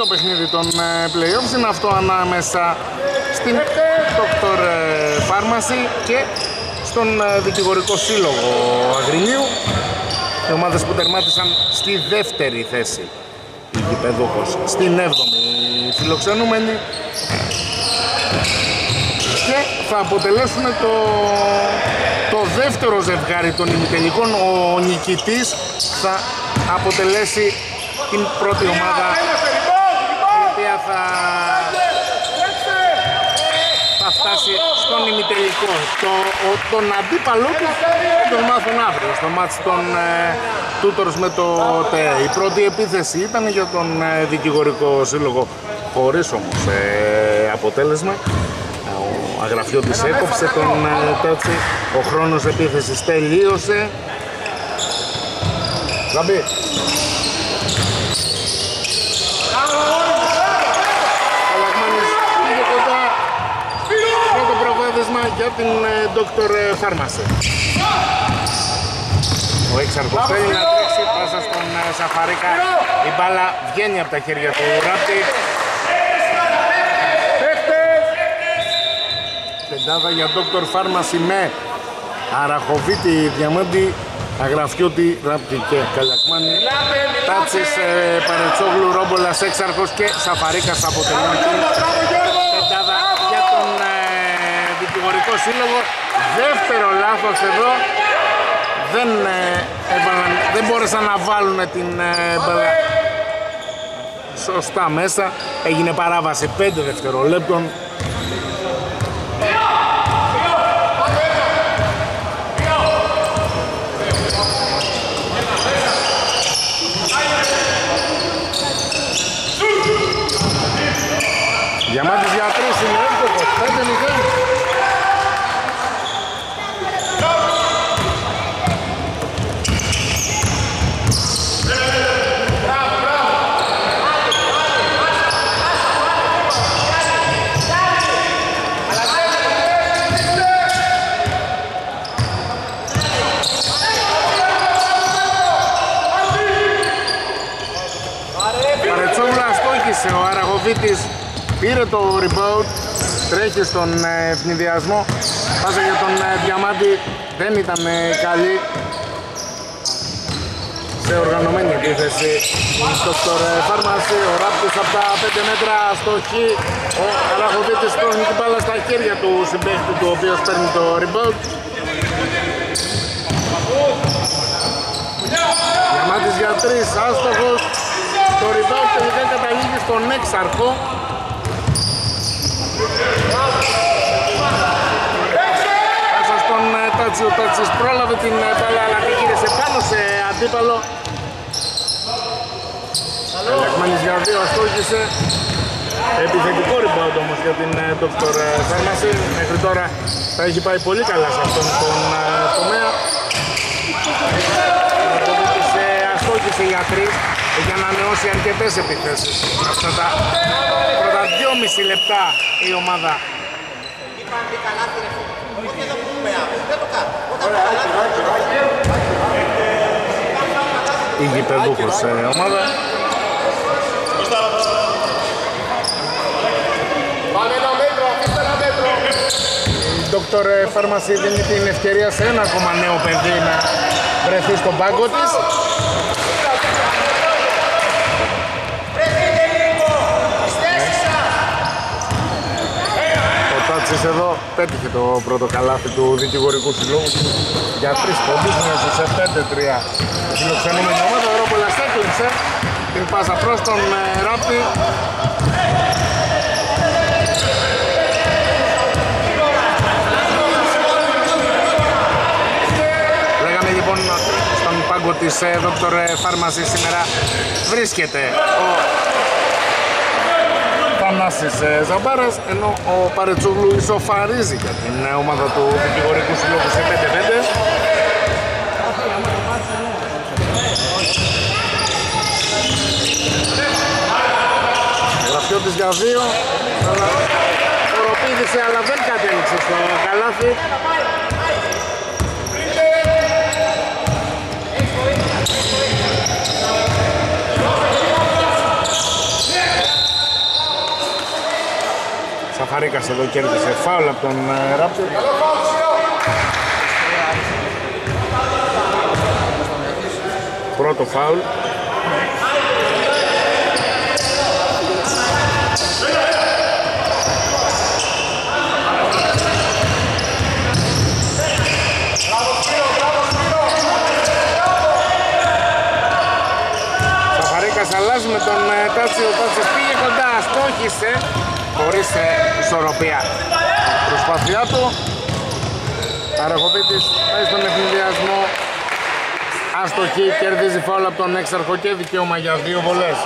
πρώτο παιχνίδι των play-offs είναι αυτό ανάμεσα στην Dr. Pharmacy και στον δικηγορικό σύλλογο Αγρινίου. Οι ομάδες που τερμάτισαν στη δεύτερη θέση, η γηπεδούχος στην 7η φιλοξενούμενη, και θα αποτελέσουν το δεύτερο ζευγάρι των ημιτελικών. Ο νικητής θα αποτελέσει την πρώτη ομάδα η οποία θα φτάσει στον ημιτελικό. Τον αντίπαλό του τον μάθουν αύριο στο μάτς των Tutors με το ΤΕ. Η πρώτη επίθεση ήταν για τον δικηγορικό σύλλογο, χωρίς όμως αποτέλεσμα. Ο Αγραφιώτης έκοψε τον Τότσι, ο χρόνος επίθεσης τελείωσε. Λαμπή. Καλαγμάνης πήγε κοντά. Πρώτο προβάδισμα για την Dr. Pharmacy. Ο έξαρχος θέλει να τρέξει, πάσα στον Σαφαρίκα. Η μπάλα βγαίνει από τα χέρια του Ράπτη. Πεντάδα για Dr. Pharmacy με Αραχοβίτη, Διαμάντη, Αγραφιώτη, Ράπτη και Καλιακμάνη. Τάτσης, Παρετσόγλου, Ρόμπολας, έξαρχος και Σαφαρίκας αποτελούν την πεντάδα για τον δικηγορικό σύλλογο. Δεύτερο λάθος εδώ. Δεν μπόρεσαν να βάλουν την μπάλα σωστά μέσα. Έγινε παράβαση 5 δευτερολέπτων. Διαμάντης για 3 είναι εύκολος, 5-0. Παρετσόγλου αστόχησε, ο Αραγοβίτης πήρε το rebound, τρέχει στον ευνηδιασμό. Πάσα για τον Διαμάντη, δεν ήταν καλή σε οργανωμένη επίθεση. Dr. Pharmacy, ο Ράπτης από τα 5 μέτρα αστοχή. Ο Αραγοβίτης παίρνει την μπάλα στα χέρια του συμπαίχτη του, ο οποίος παίρνει το rebound. Διαμάντης για 3, άστοχος. Το rebound τελικά καταλήγει στον έξαρχο. Πάσα στον Τάτσι, ο Τάτσις πρόλαβε την μπάλα αλλά την γύρισε πάνω σε αντίπαλο. Καλιακμάνης για 2 αστόχησε. Επιθετικό rebound όμως για την Dr. Pharmacy. Μέχρι τώρα θα έχει πάει πολύ καλά σε αυτόν τον τομέα. Αστόχησε για 3 για να ανανεώσει αρκετές επιθέσεις. Αυτά τα πρώτα 2,5 λεπτά η ομάδα. Η γηπεδούχος ομάδα. Η Dr. Pharmacy δίνει την ευκαιρία σε ένα ακόμα νέο παιδί να βρεθεί στον πάγκο της. Εδώ πέτυχε το πρώτο καλάθι του δικηγορικού συλλόγου για 3 πόντους, μέσα σε 5-3 φιλοξενούμενη ομάδα. Ο Ρόπολας έκλειψε την πάσα προς τον Ράπτη. Λέγαμε λοιπόν στον πάγκο της Dr. Pharmacy σήμερα βρίσκεται ο Θανάσης Ζαμπάρας, ενώ ο Παρετσόγλου ισοφαρίζει για την ομάδα του δικηγορικού συλλόγου σε 5-5. Γραφιώτης για 2, αλλά οροπήδησε αλλά δεν κατέληξε στο καλάθι. Σαφαρίκας εδώ κέρδισε φάουλ από τον Ράπτορ. Πρώτο φάουλ. Σαφαρίκας αλλάζει με τον Τάτσι, ο Τάτσις πήγε κοντά, στόχισε χωρίς ισορροπία. Προσπάθειά του, Αραχοβίτης πάει στον ευνηδιασμό, αστοχή, κερδίζει φάουλ από τον έξαρχο και δικαίωμα για 2 βολές.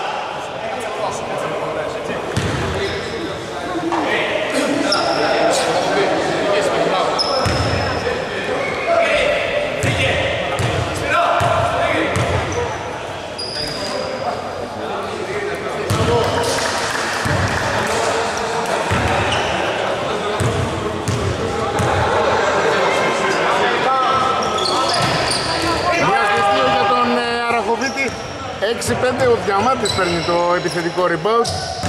για τον Αραχοβίτη, 6-5, ο Διαμάτης παίρνει το επιθετικό rebound.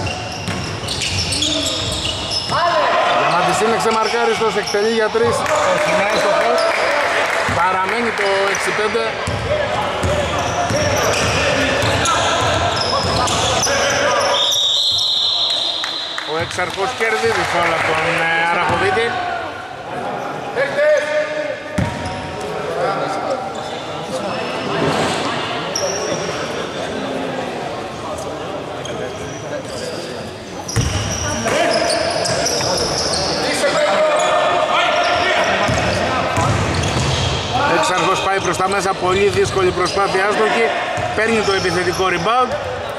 Διαμάτης είναι ξεμαρκάριστος, εκτελεί για 3, όχι στο χώρο. Παραμένει το 6-5. Ο έξαρχος κερδίζει φάουλ από τον Αραχοβίτη. Έξαρχος πάει προς τα μέσα, πολύ δύσκολη προσπάθεια, άστοχη, παίρνει το επιθετικό rebound.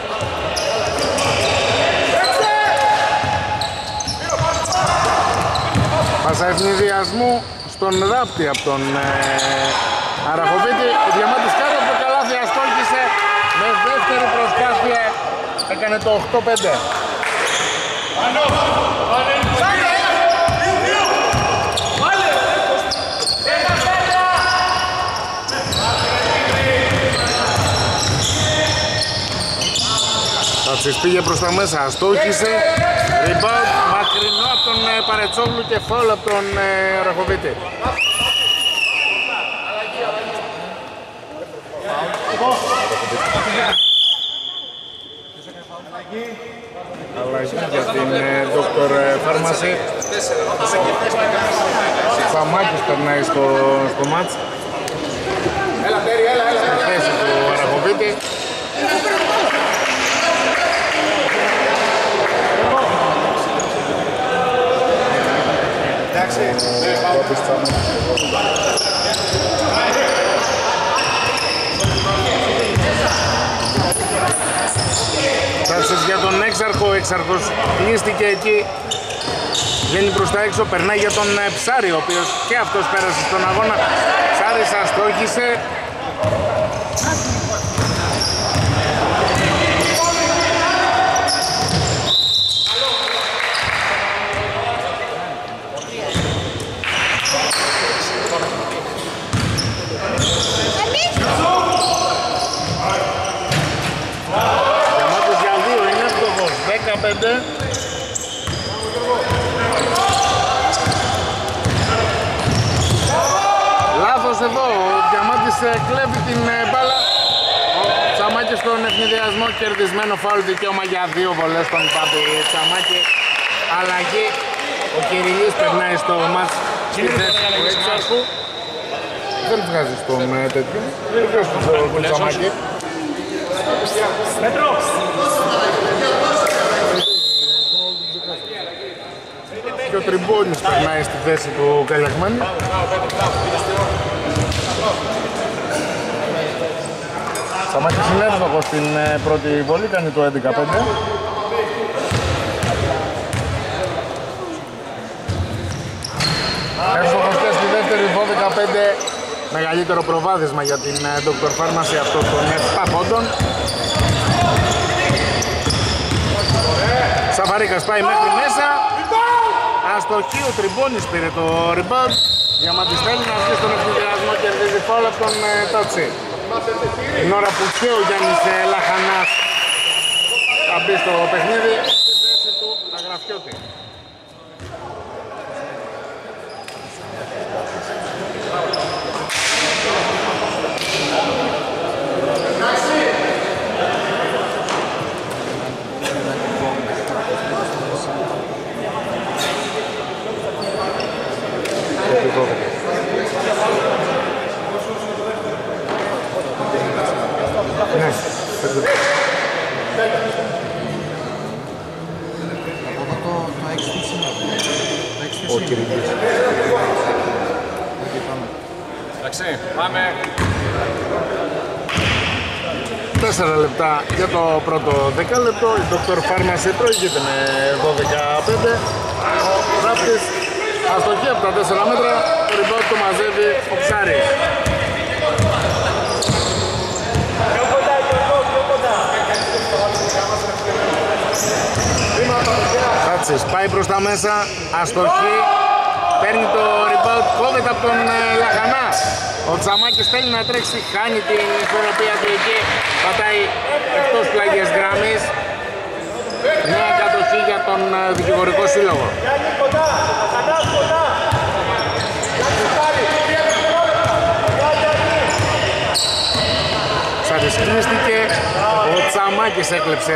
Πάσα ευνηδιασμού στον Ράπτη από τον Αραχοβίτη. Ο Διαμάτης κάτω από το καλάθι, αστόχησε, με δεύτερη προσπάθεια έκανε το 8-5. Τάτσις πήγε προς τα μέσα, αστόχησε, rebound, μακρινό από τον Παρετσόγλου και φάουλ από τον Αραχοβίτη. Αλλαγή για την Dr. Pharmacy. Σαμάκης περνάει στο μάτς. Στη θέση του Αραχοβίτη. Τάσεις για τον έξαρχο, ο έξαρχος κλείστηκε εκεί, βγαίνει προς τα έξω, περνάει για τον Ψάρη, ο οποίος και αυτός πέρασε στον αγώνα. Ψάρης αστόχησε. Διαμάτης για 2, είναι εύκολος, 15. Λάθος εδώ, ο Διαμάτης κλέβει την μπάλα. Ο Τσαμάκης στον ευνηδιασμό, κερδισμένο φάουλ, δικαίωμα για 2 βολές στον Πάπη Τσαμάκη. Αλλαγή, ο Κυριλής περνάει στο μάτς στη θέση του έξαρχου. Δεν βγάζει στον τέτοιο, δεν βγάζει στον Τσαμάκη. Και ο Τριμπόνης περνάει στη θέση του Καλιαχμένη. Τσαμάκης είναι εύστοχος στην πρώτη βολή, κάνει το 11-5. Εύστοχος και στη δεύτερη 12-5. Μεγαλύτερο προβάδισμα για την Dr. Pharmacy αυτό των 7 πόντων. Σαφαρίκας πάει μέχρι μέσα. Αστοχή, ο Τριμπόνης πήρε το rebound. Διαμάτης θέλει να βγει στον ευνηδιασμό, κερδίζει φάουλ από τον Τάτσι. Την ώρα που και ο Γιάννης Λαχανάς θα μπει στο παιχνίδι, στη θέση του Αγραφιώτη. Εντάξει, πάμε. 4 λεπτά για το πρώτο δεκάλεπτο. Η Dr. Pharmacy προηγείται με 12-5. Ο Ράπτης αστοχή από τα 4 μέτρα. Το rebound το μαζεύει ο Ψάρης. Κάτσης πάει προς τα μέσα, αστοχή, παίρνει το rebound, κόβεται από τον Λαχανά. Ο Τσαμάκης θέλει να τρέξει, χάνει την ισορροπία του εκεί, πατάει εκτός πλαγιές γραμμής. Νέα κατοχή για τον δικηγορικό σύλλογο. Ξαρισκλίστηκε, ο Τσαμάκης έκλεψε.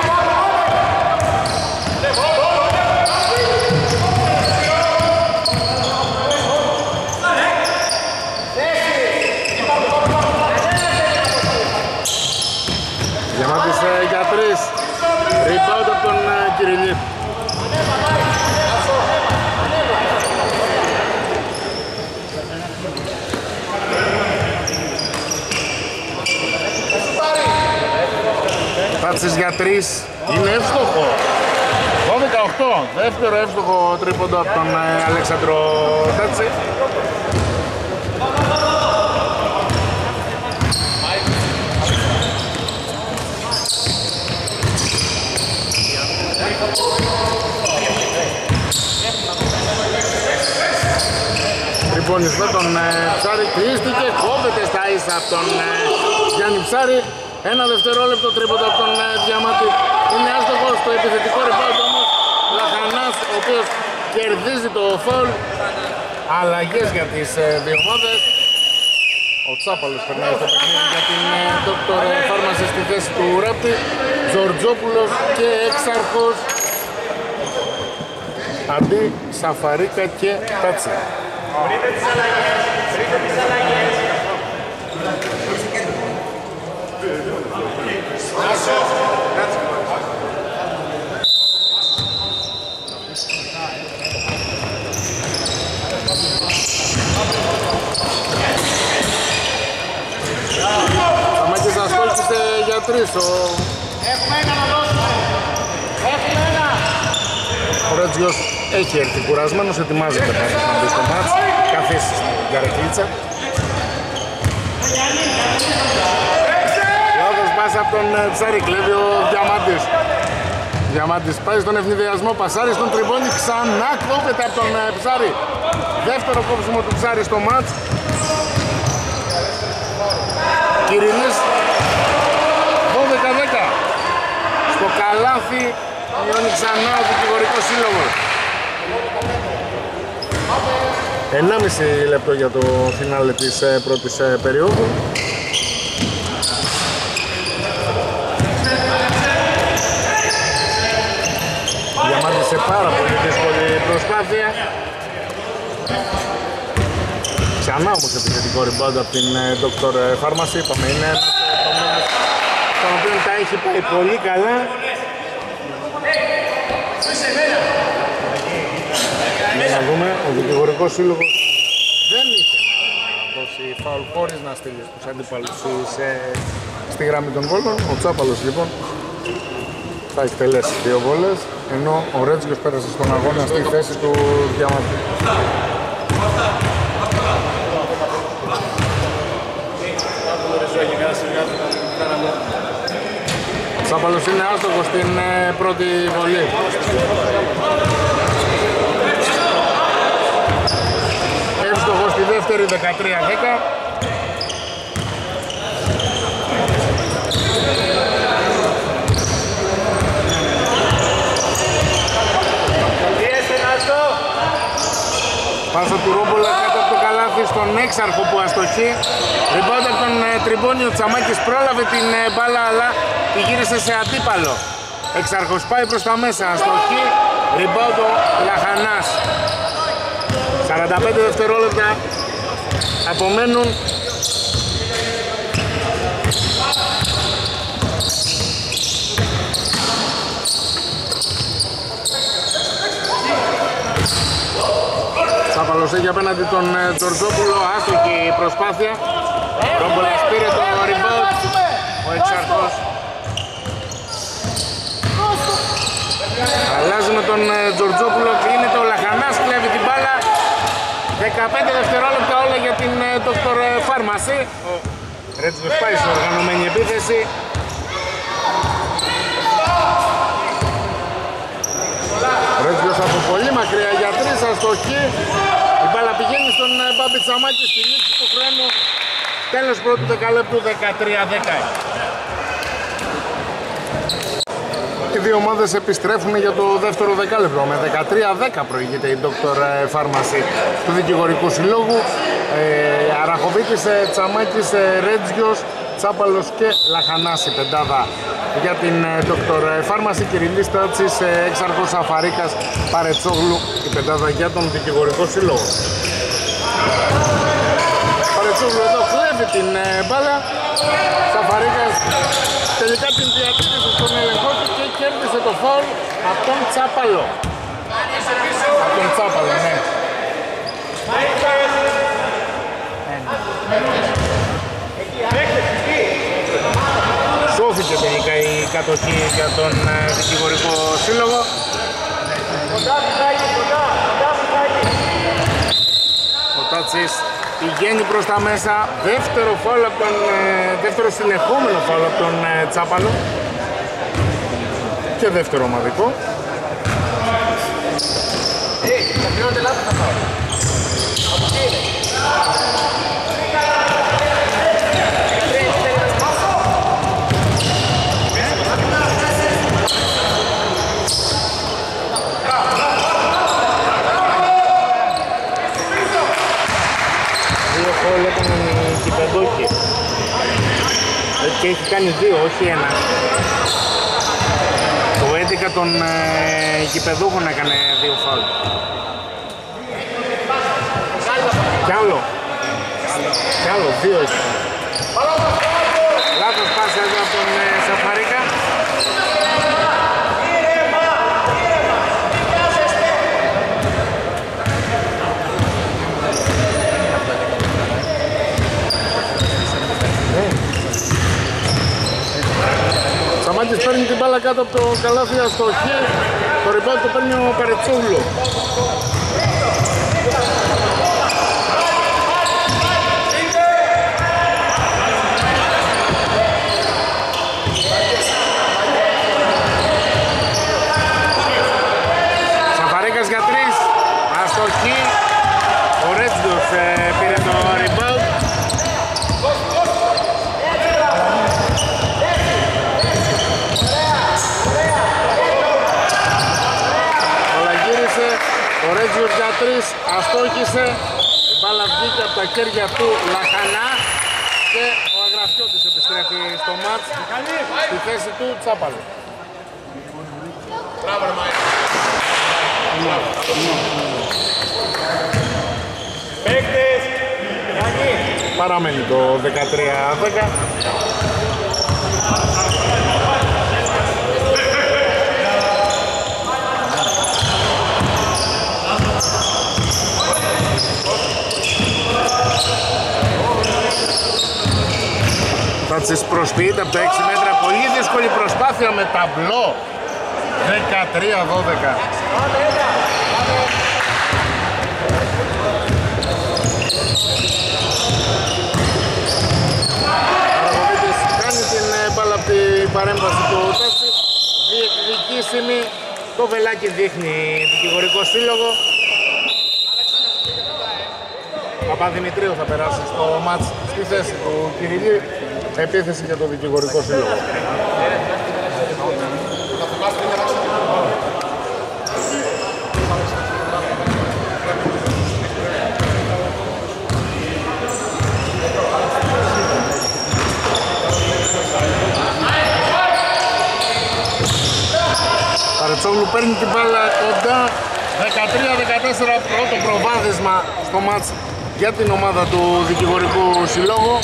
Διαμάτης για 3. Rebound από τον Κυριλή. Τάτσες για 3. Είναι εύστοχο. 12-8. Δεύτερο εύστοχο τρίποντο από τον Αλέξανδρο Τάτση. Τρυπώνεις με τον Ψάρη, κρίστηκε, κόβεται στα ίσα από τον Γιάννη Ψάρη. Ένα δευτερόλεπτο τρίποντο από τον Διαμάτη. Είναι άστοχος στο επιθετικό rebound όμως. Λαχανάς, ο οποίος κερδίζει το φαουλ. Αλλαγές για τις δύο ομάδες. Ο Τσάπαλος περνάει στο παιχνίδι για την Dr. Pharmacy στη θέση του Ράπτη. Τζορτζόπουλος και Έξαρχος αντί Σαφαρίκα και Τάτση. Βρείτε τις αλλαγές, βρείτε τις αλλαγές. Σαμάκης ασχόλησε για 3. Έχουμε ένα να δώσουμε. Έχουμε ένα. Ο Ρέτζιος έχει έρθει κουρασμένος, ετοιμάζεται πάλι να μπει στο μάτς. Καθίσει στην καρεκλίτσα. Λάθος πάσα από τον Ψάρη, κλέβει ο Διαμάντης. Διαμάντης πάει στον ευνηδιασμό, πασάρει στον Τριμπόνι, ξανά κόβεται από τον Ψάρη. Δεύτερο κόψιμο του Ψάρη στο μάτς. Κυριλής 12-10. Στο καλάθι μειώνει ξανά ο δικηγορικός σύλλογος. 1,5 λεπτό για το φινάλε της πρώτης περίοδου. Διαμάντησε πάρα πολύ δύσκολη προσπάθεια. Ξανά όμως επιθετικό rebound από την Dr. Pharmacy. Είπαμε, είναι ένας τομέας στον οποίο τα έχει πάει πολύ καλά. Να δούμε, ο δικηγορικός σύλλογος δεν είχε να δώσει φάουλ χωρίς να στείλει τους αντίπαλους στη γραμμή των βόλων. Ο Τσάπαλος λοιπόν θα εκτελέσει 2 βόλες, ενώ ο Ρέτζιος πέρασε στον αγώνα στη θέση του Διαμάτη. Ο Τσάπαλος είναι άστοχος στην πρώτη βολή. Εύστοχος στη δεύτερη, 13-10. Πάσα του Ρόμπολα κάτω από το καλάθι στον Έξαρχο που αστοχεί. Rebound από τον Τριμπόνι, ο Τσαμάκης πρόλαβε την μπάλα αλλά τη γύρισε σε αντίπαλο. Έξαρχος πάει προς τα μέσα, αστοχεί. Rebound ο Λαχανάς. 45 δευτερόλεπτα απομένουν. Τσάπαλος έχει απέναντι τον Τζορτζόπουλο, άστοχη προσπάθεια. Ρόμπολας πήρε το rebound, ο Εξαρχός. Αλλάζει με τον Τζορτζόπουλο, κλείνεται ο Λαχανάς, κλέβει την μπάλα. 15 δευτερόλεπτα όλα για την Dr. Pharmacy. Ο Ρέτζιος πάει σε οργανωμένη επίθεση. Ρέτζιος από πολύ μακριά για 3 αστοχή. Η μπάλα πηγαίνει στον Μπάμπη Τσαμάκη στη λήξη του χρόνου. Τέλος πρώτου δεκαλέπτου, 13-10. Οι δύο ομάδες επιστρέφουν για το δεύτερο δεκάλεπτο. Με 13-10 προηγείται η Dr. Pharmacy του Δικηγορικού Συλλόγου. Αραχοβίτης, Τσαμάκης, Ρέτζιος, Τσάπαλος και Λαχανάς η πεντάδα για την Dr. Pharmacy. Κυριλής Τάτσης, Έξαρχος, Αφαρίκας, Παρετσόγλου η πεντάδα για τον Δικηγορικό Συλλόγο. Παρετσόγλου εδώ κλέβει την μπάλα. Αφαρίκας τελικά την διατήρησε στον έλεγχό του και κέρδισε το φάουλ από τον Τσάπαλο. Από τον Τσάπαλο, ναι. Σώθηκε τελικά η κατοχή για τον Δικηγορικό Σύλλογο. Ο Τάτσης πηγαίνει προς τα μέσα, δεύτερο συνεχόμενο φάουλ από τον Τσάπαλο και δεύτερο ομαδικό. Και έχει κάνει δύο, όχι ένα. Το 11 των γηπεδούχων έκανε δύο φάουλ. Κι άλλο, δύο έχει. Λάθος πάση εδώ από τον Σαφαρίκα. Σαμάκης παίρνει την μπάλα κάτω από το καλάθι αστοχή. Το rebound το παίρνει ο Παρετσόγλου. Σαφαρίκας για 3. Αστοχή. Ο Ρέτζιος πήρε το rebound. Ο Ρέτζιος για 3 αστόχησε, η μπάλα βγήκε από τα χέρια του Λαχανά και ο Αγραφιώτης επιστρέφει στο μάτς στη θέση του Τσάπαλου. Παραμένει το 13-10. Τάτσης προσποιείται από τα 6 μέτρα, πολύ δύσκολη προσπάθεια με ταμπλό. 13-12. Αραγωγίτης κάνει την μπάλα από την παρέμβαση του Τάτση. Διεκδικήσιμη, το βελάκι δείχνει Δικηγορικό Σύλλογο. Παπαδημητρίου θα περάσει στο μάτς στη θέση του Κυριλή. Επίθεση για το Δικηγορικό Σύλλογο. Παρετσόγλου παίρνει την μπάλα κοντά. 13-14 πρώτο προβάδισμα στο μάτς για την ομάδα του Δικηγορικού Συλλόγου.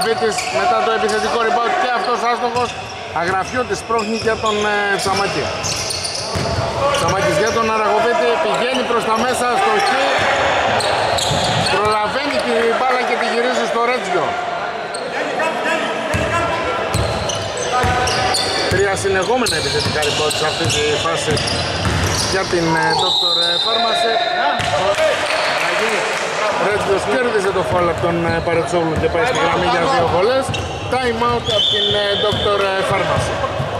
Αραγοβίτης μετά το επιθετικό rebound και αυτός άστοχος. Αγραφιώτης πρόχνει για τον Τσαμάκη. Τσαμάκης για τον Αραγοβίτη, πηγαίνει προς τα μέσα στο χ. Προλαβαίνει την μπάλα και τη γυρίζει στο Ρέτζιο. Τρία συνεχόμενα επιθετικά rebound σε αυτή τη φάση για την Dr. Pharmacy. Ρέτζιος κέρδισε το φάουλ από τον Παρετσόγλου και πάει στη γραμμή για 2 βολές. Time out από την Dr. Pharmacy.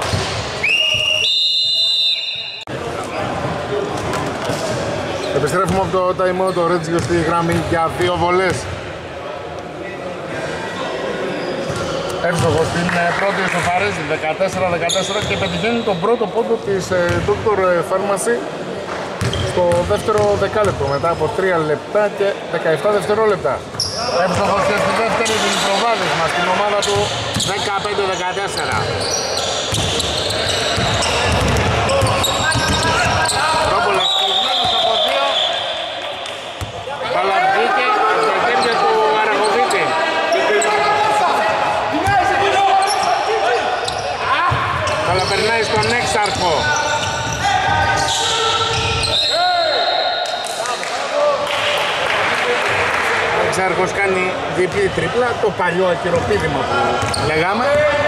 Επιστρέφουμε από το time out, το Ρέτζιο στη γραμμή για 2 βολές. Εύστοχος στην πρώτη ισοφαρίζει 14-14 και πετυχαίνει τον πρώτο πόντο της Dr. Pharmacy στο δεύτερο δεκάλεπτο μετά από 3 λεπτά και 17 δευτερόλεπτα. Εύστοχος και στη δεύτερη την προβάδισμα στην ομάδα του 15-14. Ρόμπολας κλεισμένος από 2. Παλαβγήκε στα χέρια του Αραγοβίτη. Αλλά περνάει στον έξαρχο. Ο έξαρχος κάνει διπλή τρίπλα, το παλιό ακυροπίδημα που λέγαμε.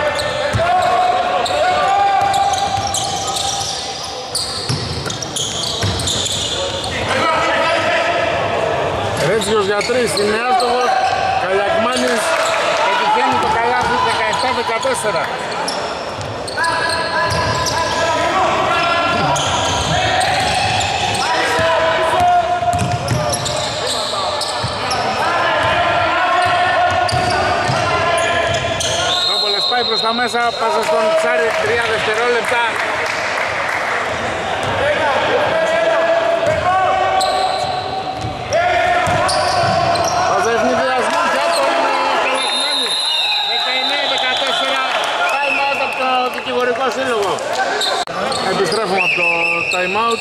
Ρέτσιος για 3, είναι άστοχος. Καλιακμάνης επιτυχαίνει το καλάθι 17-14. Προς τα μέσα, πάσα στον Ψάρη, 3 δευτερόλεπτα. Πάσα ευνηδιασμού για τον Καλακμάνη. 19-14, time out από το δικηγορικό σύλλογο. Επιστρέφουμε από το time out.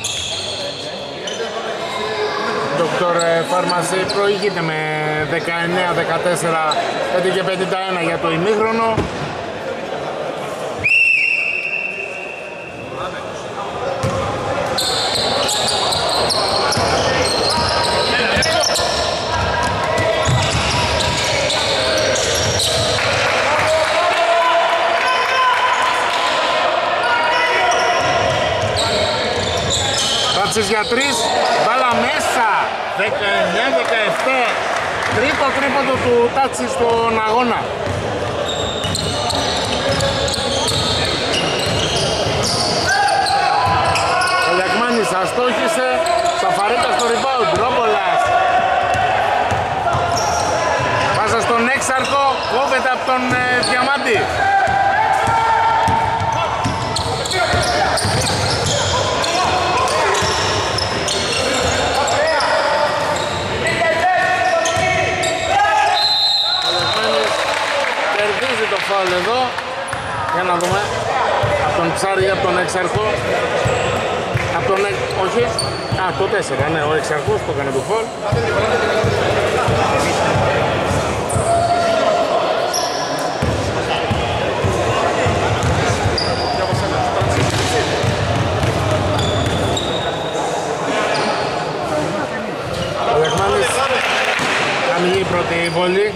Dr. Pharmacy προηγείται με 19-14, 5 και 51 για το ημίχρονο. Πάτσες για 3, μπάλα μέσα, 19-17, τρίτο τρίποντο του Τάτσι στον αγώνα. Ο Λιακμάνης αστόχησε, Σαφαρίκα στο rebound, Ρόμπολας. Πάσα στον έξαρχο, κόβεται από τον Διαμάντη. Το φάουλ εδώ, για να δούμε, από τον Ψάρη, από τον Εξαρχό, από τον όχι, το 4, ναι, ο Εξαρχός το έκανε το φάουλ. Ο Λεχμάνης χαμηλή πρώτη βολή.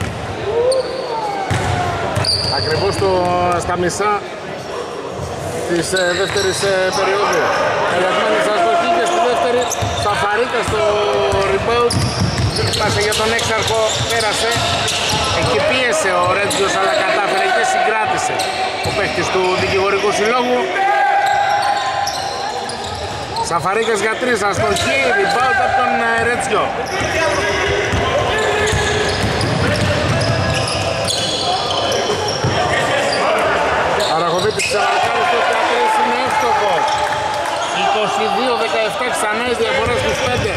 Ακριβώς στα μισά της δεύτερης περίοδου. Ελεγμένης αστοχή και στη δεύτερη Σαφαρίκα στο rebound. Πάσε για τον έξαρχο, πέρασε. Εκεί πίεσε ο Ρέτζιος αλλά κατάφερε και συγκράτησε ο παίκτης του δικηγορικού συλλόγου. Σαφαρίκας για 3, αστοχή, rebound από τον Ρέτζιο. Αραγοβίτης ξαναρκάρει στο 13, είναι εύστοχος. 22-17 ξανά η διαφορά στους 5.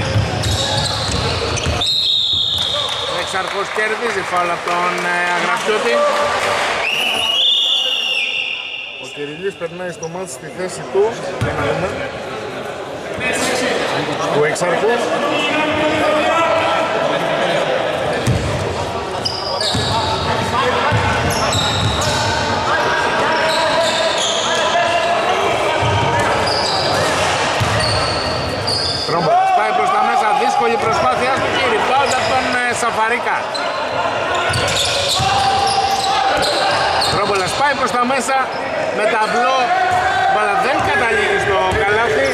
Ο Εξαρχός κερδίζει φάουλ από τον Αγραφιώτη. Ο Κυριλής περνάει στο μάτς στη θέση του. Για να δούμε. Του Εξαρχού. Σαφαρίκα. Ρόμπολας πάει προς τα μέσα με ταμπλό, αλλά δεν καταλήγει στο καλάθι.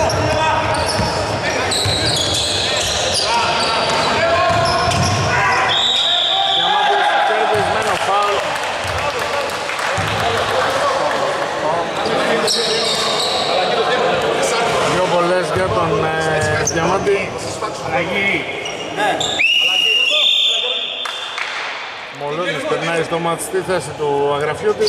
Διαμάντης κερδισμένο φάουλ. Δύο βολές για τον Διαμάντη. Μολώνης περνάει στο μάτς στη θέση του Αγραφιώτη.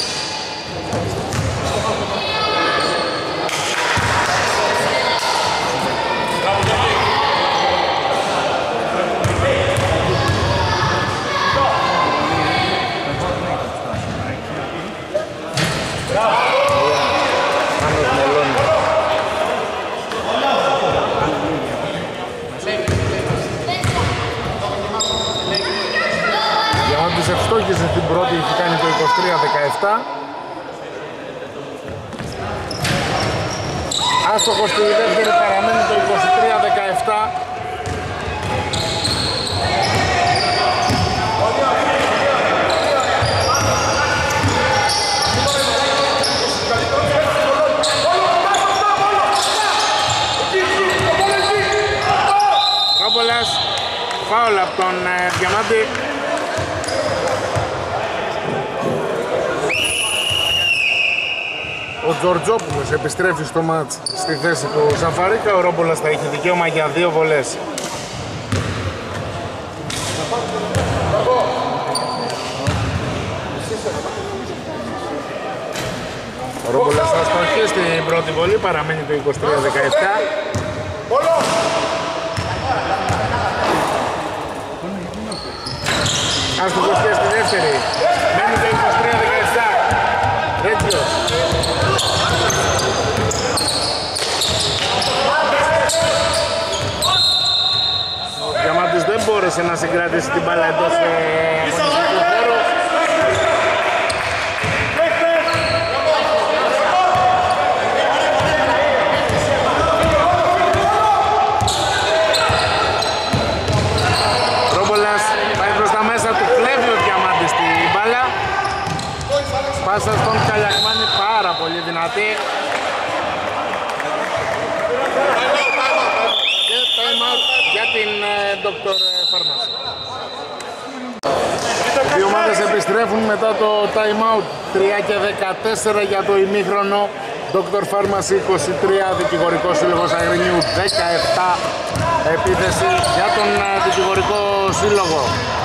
Ευστόχησε την πρώτη, έχει κάνει το 23-17. Άστοχος στη δεύτερη, παραμένει το 23-17. Ρόμπολας, φάουλ από τον Διαμάντη. Ο Τζορτζόπουλος επιστρέφει στο μάτς στη θέση του Σαφαρίκα. Ο Ρόμπολας θα έχει δικαίωμα για 2 βολές. Ο Ρόμπολας θα στοχίσει στην πρώτη βολή, παραμένει το 23-17. Άστοχος και στη δεύτερη, μένει το 23-17. Ρέτζιος. Ο Διαμάντης δεν μπόρεσε να συγκρατήσει την μπάλα εντός αγωνιστικού χώρου. Ρόμπολας πάει προς τα μέσα του, κλέβει ο Διαμάντης την μπάλα. Πάσα στον Καλιακμάνη, πάρα πολύ δυνατή. Και time out για την Dr. Pharmacy. Οι ομάδες επιστρέφουν μετά το time out. 3 και 14 για το ημίχρονο. Dr. Pharmacy 23, Δικηγορικό Σύλλογος Αγρινίου 17. Επίθεση για τον Δικηγορικό Σύλλογο.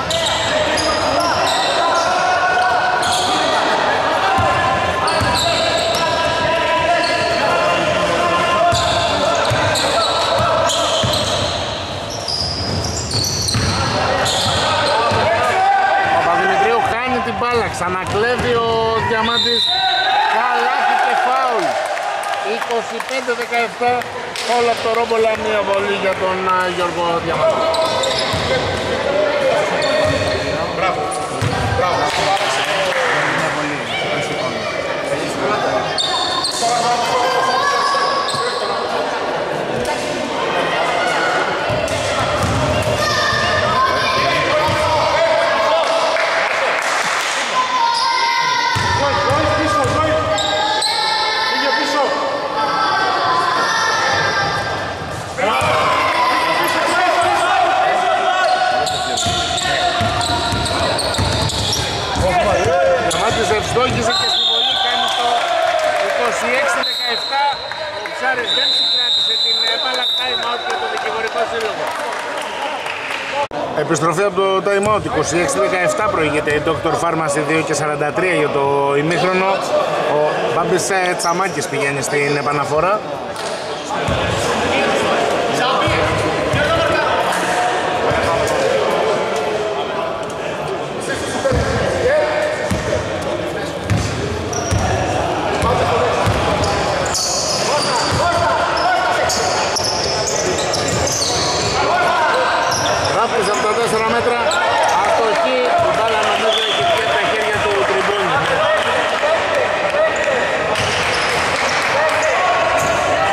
Μπάλα, ξανακλέβει ο Διαμάντης, καλάθι και φάουλ. 25-17, φάουλ από το Ρόμπολα, μία βολή για τον Γιώργο Διαμάντη. Μπράβο, μπράβο. Ευστόχησε και στη βολή, κάνει το 26-17. Ο Ψάρης δεν συγκράτησε την μπάλα, time out για το Δικηγορικό Σύλλογο. Επιστροφή από το time out, 26-17 προηγείται η Dr. Pharmacy, 2 και 43 για το ημίχρονο. Ο Μπάμπης Τσαμάκης πηγαίνει στην επαναφορά. Από τα 4 μέτρα, αστοχή, η μπάλα νομίζω έχει βγει από τα χέρια του Τριμπόνι.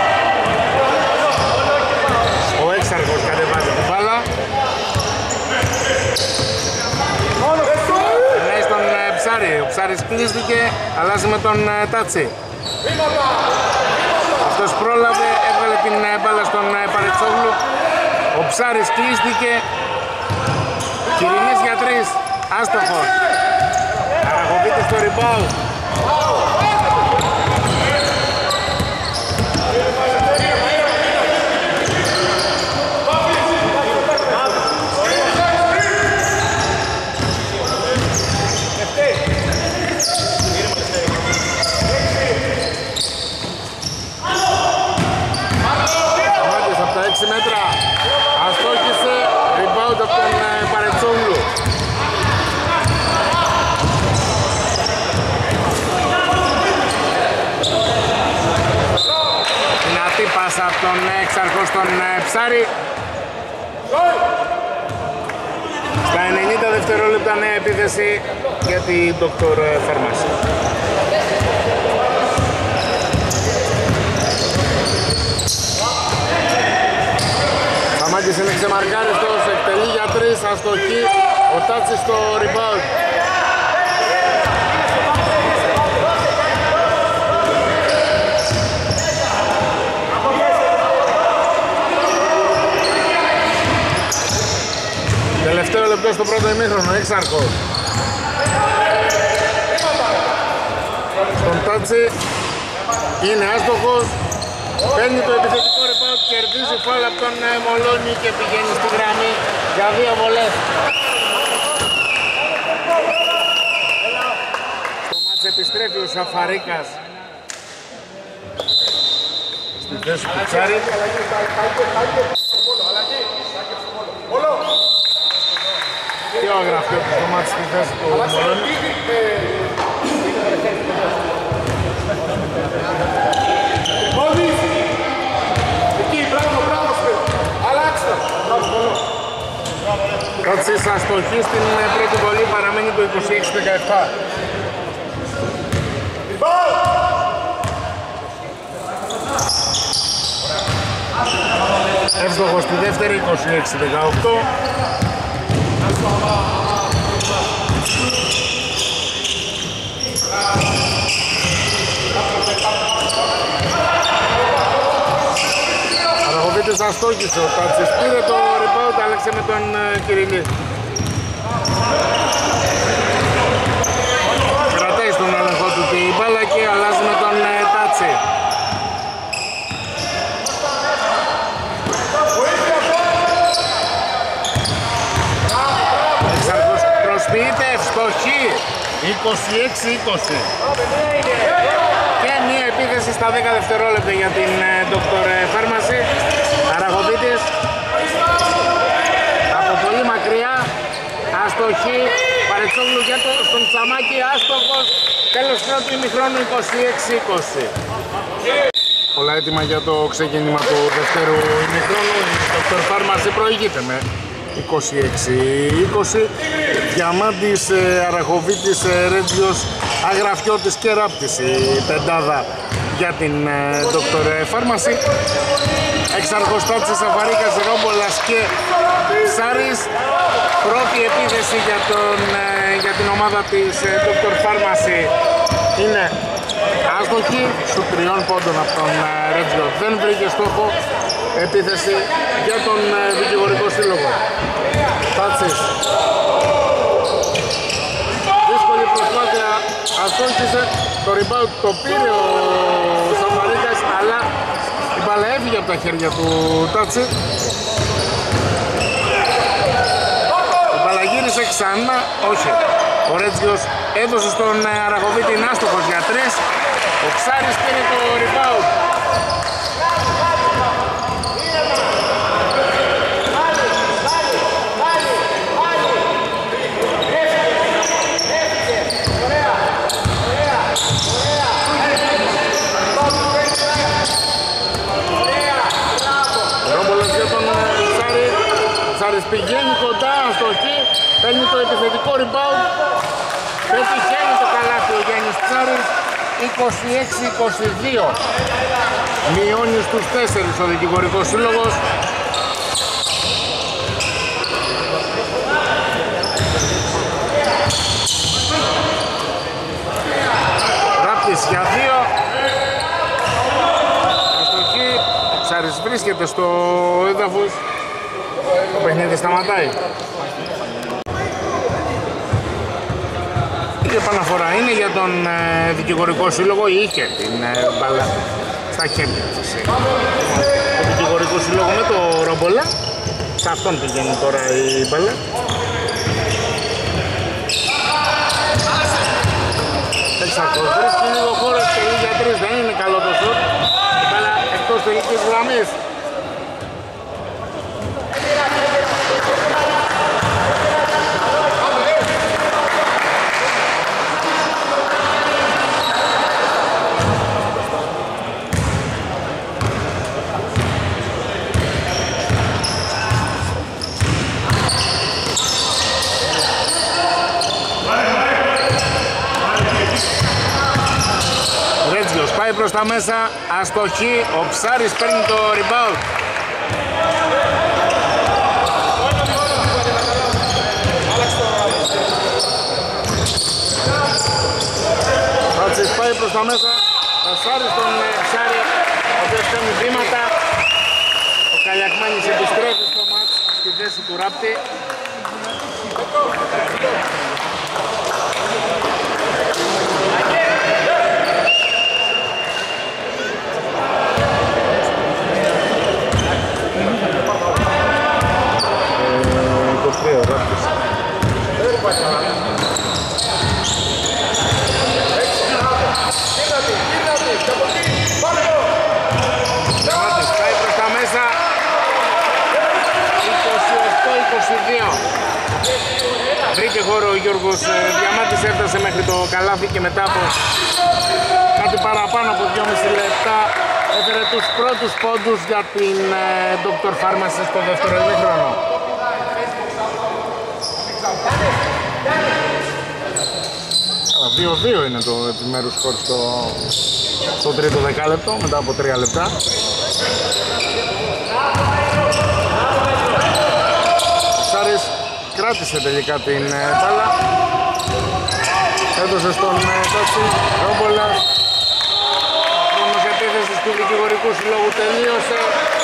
Ψάρη. Ο Ψάρης κλείστηκε, αλλάζει με τον Τάτσι. Αυτός πρόλαβε, έβγαλε την μπάλα στον Παρετσόγλου. Ο Ψάρης κλείστηκε. Κυρινής για 3, άστοχος. Αραγοβίτης στο rebound. Σταμάτησε από τα 6 μέτρα. Αστόχησε, rebound από τον Παρετσόγλου. Δυνατή πάσα από τον Έξαρχο στον Ψάρη. Στα 90 δευτερόλεπτα νέα επίθεση για την Dr. Pharmacy. Σαμάκης είναι ξεμαρκάριστος, εκτελεί για 3, αστοχή, ο Τάτσης στο rebound. Τελευταίο λεπτό στο πρώτο ημίχρονο, Έξαρχος. Στον Τάτσι, είναι άστοχος, παίρνει το επιθετικό rebound, κερδίζει φάουλ από τον Μολόνι και πηγαίνει στη γραμμή για 2 βολές. Στο μάτς επιστρέφει ο Σαφαρίκας στη θέση του Ψάρη. Πιο αγραφιότης το μάτς στη θέση του Μολόνι. Τάτσης αστοχή στην πρώτη βολή, παραμένει το 26-17. Εύστοχος στη δεύτερη, 26-18. Αραγοβίτης αστόχησε, ο Τάτσης πήρε το rebound, άλλαξε με τον Κυριλή. Κρατάει στον έλεγχο του και η μπάλα και αλλάζει με τον Τάτσι. Εξαρχός προσποιείται, ευστοχή, 26-20. Και μία επίθεση στα 10 δευτερόλεπτα για την Dr. Pharmacy. Αραγοβίτης από πολύ μακριά, αστοχή, Παρετσόγλου για στον Τσαμάκη, άστοχος. Τέλος πρώτου ημιχρόνου, 26-20. Πολλά έτοιμα για το ξεκίνημα του δευτέρου ημιχρόνου. Η Dr. Pharmacy προηγείται με 26-20. Διαμάντης, Αραγοβίτης, Ρέτζιος, Αγραφιώτης και Ράπτης η πεντάδα για την Dr. Pharmacy. Έξαρχος Τάτσης, Σαφαρίκας, Ρόμπολας και Ψάρης. Πρώτη επίθεση για την ομάδα της Dr. Pharmacy είναι άστοχη, σου 3 πόντων από τον Ρέτζιο. Δεν βρήκε στόχο, επίθεση για τον δικηγορικό σύλλογο. Τάτσης. Δύσκολη προσπάθεια, αστόχησε, το rebound το πήρε ο Σαφαρίκας, αλλά η μπάλα έφυγε από τα χέρια του Τάτσι. Η μπάλα γύρισε ξανά, όχι. Ο Ρέτζιος έδωσε στον Αραγοβίτη άστοχος για 3. Ο Ψάρης πήρε το rebound. Πηγαίνει κοντά στο χ, παίρνει το επιθετικό rebound, πετυχαίνει το καλάθι ο Γιάννης Ψάρης, 26-22. Μειώνει στους 4 ο δικηγορικός σύλλογος. για 2. Αστοχή. Ο Ψάρης βρίσκεται στο έδαφος. Το παιχνίδι σταματάει. Η επαναφορά είναι για τον δικηγορικό σύλλογο. Είχε την μπάλα στα χέρια της. Το δικηγορικό σύλλογο με το Ρομπολά. Σε αυτόν πηγαίνει τώρα η μπάλα. Εξακώς βρίσκει λίγο χώρο και για 3. Δεν είναι καλό το σουτ. Η μπάλα εκτός τελικής γραμμής. Πάει προς τα μέσα, αστοχή, ο Ψάρης παίρνει το rebound. Φάτσις πάει προς τα μέσα, Ψάρης τον Ψάρη, ο οποίος κάνει βήματα. Ο Καλιακμάνης επιστρέφει στο μάτς, στη θέση του Ράπτη. Βρήκε χώρο ο Γιώργος Διαμάτης, έφτασε μέχρι το καλάθι και μετά από κάτι παραπάνω από 2,5 λεπτά έφερε τους πρώτους πόντους για την Dr. Pharmacy στο δεύτερο ημίχρονο. Αλλά 2-2 είναι το επιμέρους σκορ στο τρίτο δεκάλεπτο μετά από 3 λεπτά. Σάρης κράτησε τελικά την μπάλα, έδωσε στον Τότσι, Ρόμπολας. Ο χρόνος επίθεσης του δικηγορικού συλλόγου τελείωσε.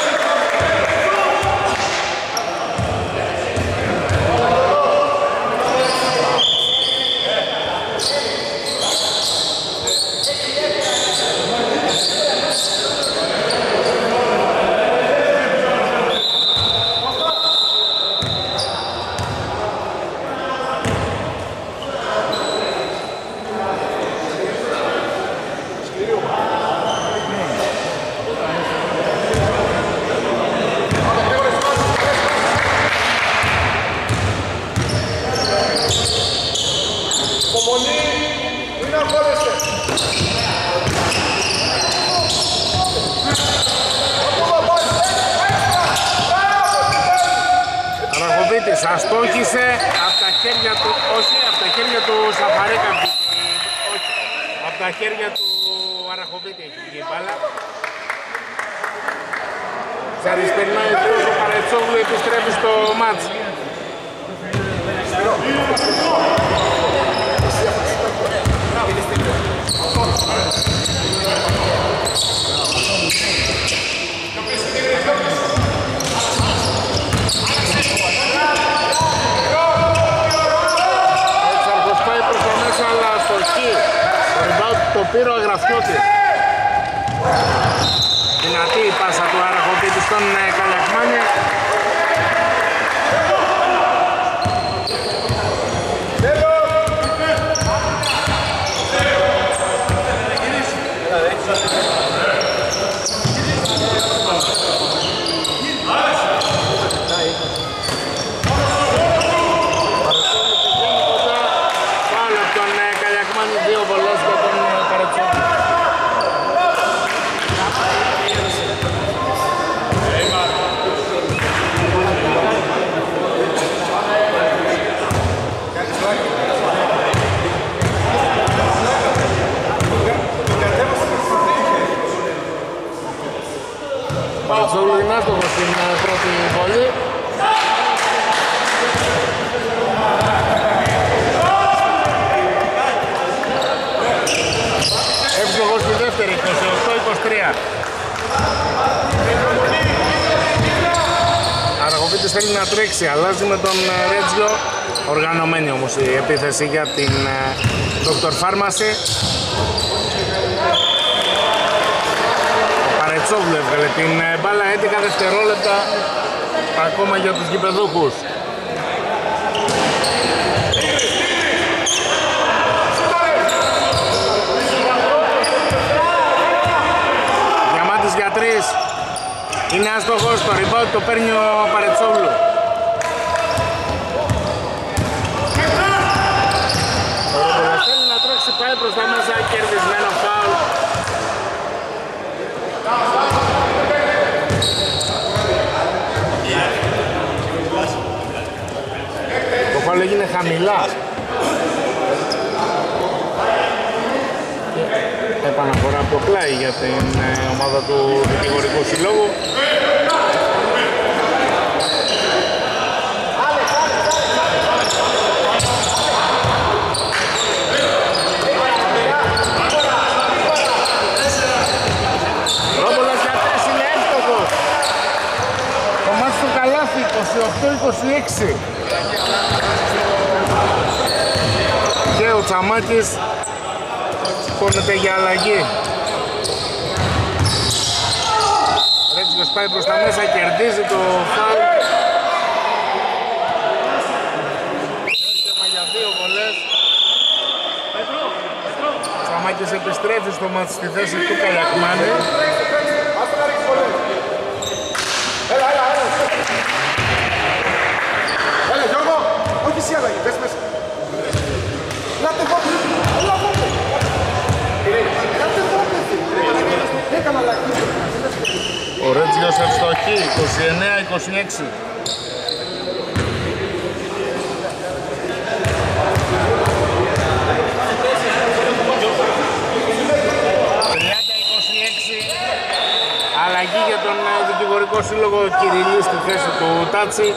Αστόχησε από τα χέρια του, όχι, από τα χέρια του Σαφαρέκα, όχι, από τα χέρια του Αραχοβίτη έχει βγει η μπάλα. Ψάρης περνάει ο Παρετσόγλου, επιστρέφει στο μάτς. Το πήρε ο Αγραφιώτης. Δυνατή η πάσα του Αραχοβίτη στον Καλιακμάνη. Παρατσόγλου είναι άστοχος στην πρώτη βολή. καλύτερη, 28-23. Αραγοβίτης θέλει να τρέξει, αλλάζει με τον Ρέτζιο. Οργανωμένη όμως η επίθεση για την Dr. Pharmacy. Ο Παρετσόβλου έβγαλε την μπάλα, 11 δευτερόλεπτα ακόμα για τους γηπεδούχους. Διαμάντης για 3. Είναι άστοχος, το rebound το παίρνει ο Παρετσόβλου. Θέλει να τρέξει, πάει προς τα μέσα, κερδισμένο φάουλ. Το φάουλ έγινε χαμηλά. Επαναφορά από το πλάι για την ομάδα του δικηγορικού συλλόγου. Ρόμπολας για 3 είναι εύστοχος. Το μάτς του καλάθι, 28-26. Και ο Τσαμάκης σηκώνεται για αλλαγή. Ρέτσιος πάει προς τα μέσα, κερδίζει το φάουλ. Θέμα για 2 βολές. Ο Τσαμάκης επιστρέφει στο μάτς στη θέση του Καλιακμάνη. Έλα Γιώργο, όχι εσύ αλλαγή, πες μέσα. Λάτε βότε, έλα βότε. Λάτε βότε, έκανα αλλαγή. Ο Ρέτζιος ευστοχή, 29-26. Αλλαγή για τον δικηγορικό σύλλογο Κυριλή στη θέση του Τάτσι.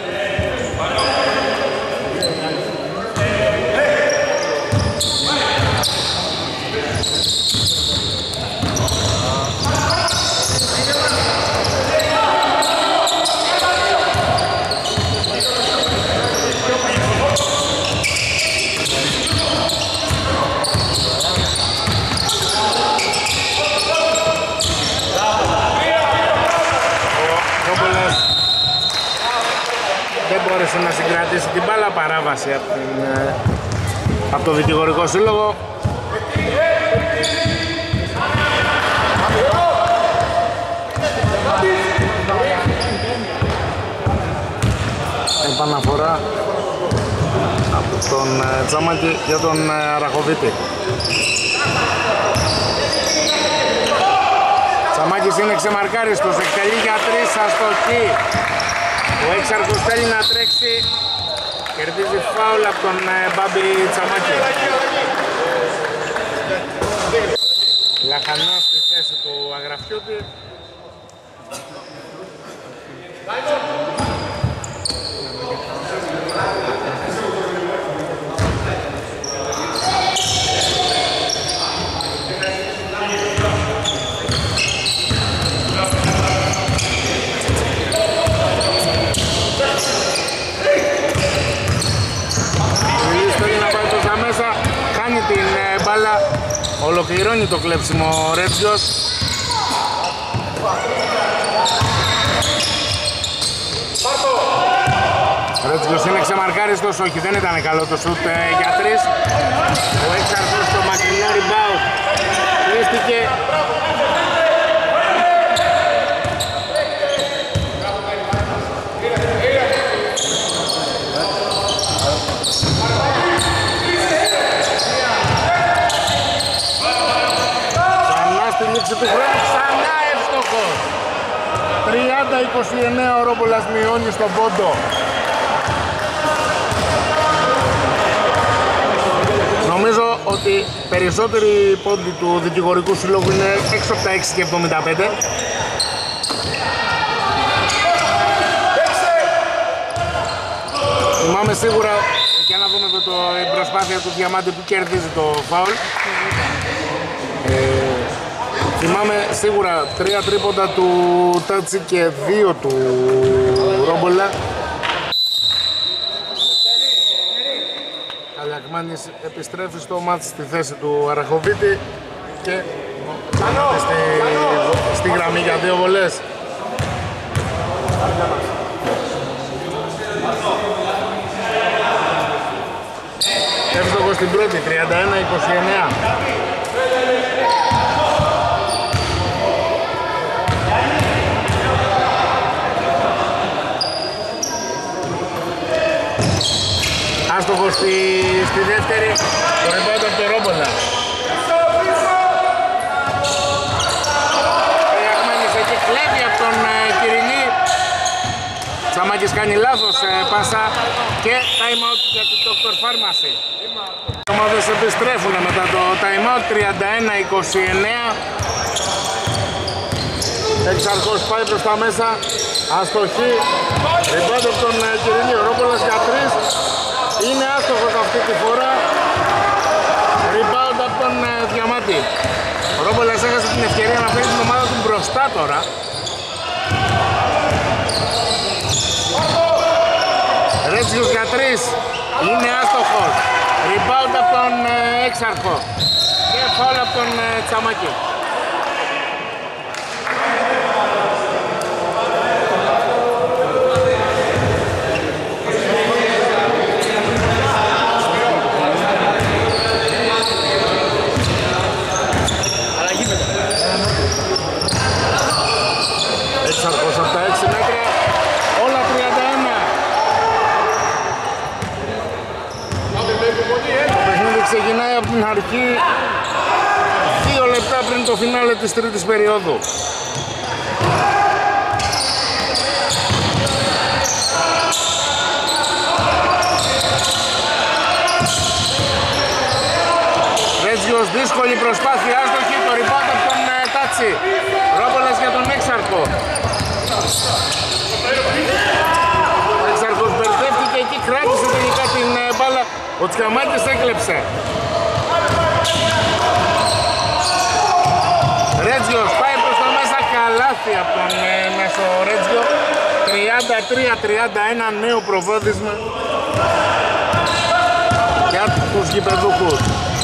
Να συγκρατήσει την μπάλα, παράβαση από το δικηγορικό σύλλογο. Επαναφορά από τον Τσάμακη για τον Αραχοβίτη. Τσαμάκης είναι ξεμαρκάριστος, εκτελεί για 3, αστοχή. Ο έξαρχος θέλει να τρέξει, κερδίζει φάουλ από τον Μπάμπη Τσαμάκη. Λαχανός στη θέση του Αγραφιώτη. Την μπάλα, ολοκληρώνει το κλέψιμο ο Ρέτζιος. Ο Ρέτζιος είναι ξεμαρκάριστος, όχι δεν ήταν καλό το σουτ για 3. Ο έξαρχος στο μακρινό rebound κλείστηκε. Του χρόνου ξανά εύστοχος. 30-29 ο Ρόμπολας μειώνει στον πόντο. Νομίζω ότι περισσότεροι πόντοι του δικηγορικού συλλόγου είναι έξω από τα 6,75. Θυμάμαι σίγουρα, για να δούμε εδώ την προσπάθεια του Διαμάντη που κερδίζει το φάουλ. Θυμάμαι σίγουρα 3 τρίποντα του Τάτσι και 2 του Ρόμπολα. Καλιακμάνης επιστρέφει στο μάτς στη θέση του Αραχοβίτη και στη γραμμή για 2 βολές. Εύστοχος στην πρώτη, 31-29. Άστοχος στη δεύτερη, το rebound από το Ρόμπολα. Καλιακμάνης εκεί κλέβει από τον Κυρινή. Τσαμάκης κάνει λάθος πάσα και time out για την Dr. Pharmacy. Οι ομάδες επιστρέφουν μετά το time out, 31-29. Εξαρχός πάει προς τα μέσα, αστοχή, rebound από τον Κυρινή, ο Ρόμπολας για 3. Είναι άστοχος αυτή τη φορά. Rebound από τον Διαμάντη. Ο Ρόμπολας έχασε την ευκαιρία να φέρει την ομάδα του μπροστά τώρα. Ρέτσιος για 3. Είναι άστοχος. Rebound από τον Έξαρχο. Και φάουλ από τον Τσαμάκη. Έξαρχος από τα 6 μέτρα. Όλα 31. Το παιχνίδι ξεκινάει από την αρχή 2 λεπτά πριν το φινάλε της τρίτης περίοδου. Ρέτζιος, δύσκολη προσπάθεια, άστοχη, το rebound από τον Τάτσι. Ρόμπολας για τον Έξαρχο. Ο Έξαρχος μπερδεύτηκε εκεί, κράτησε τελικά την μπάλα. Ο Τσιαμάκης έκλεψε. Ρέτζιος πάει προς τα μέσα, καλάθι από τον μέσο Ρέτζιο. 33-31, νέο προβάδισμα για τους γηπεδούχους.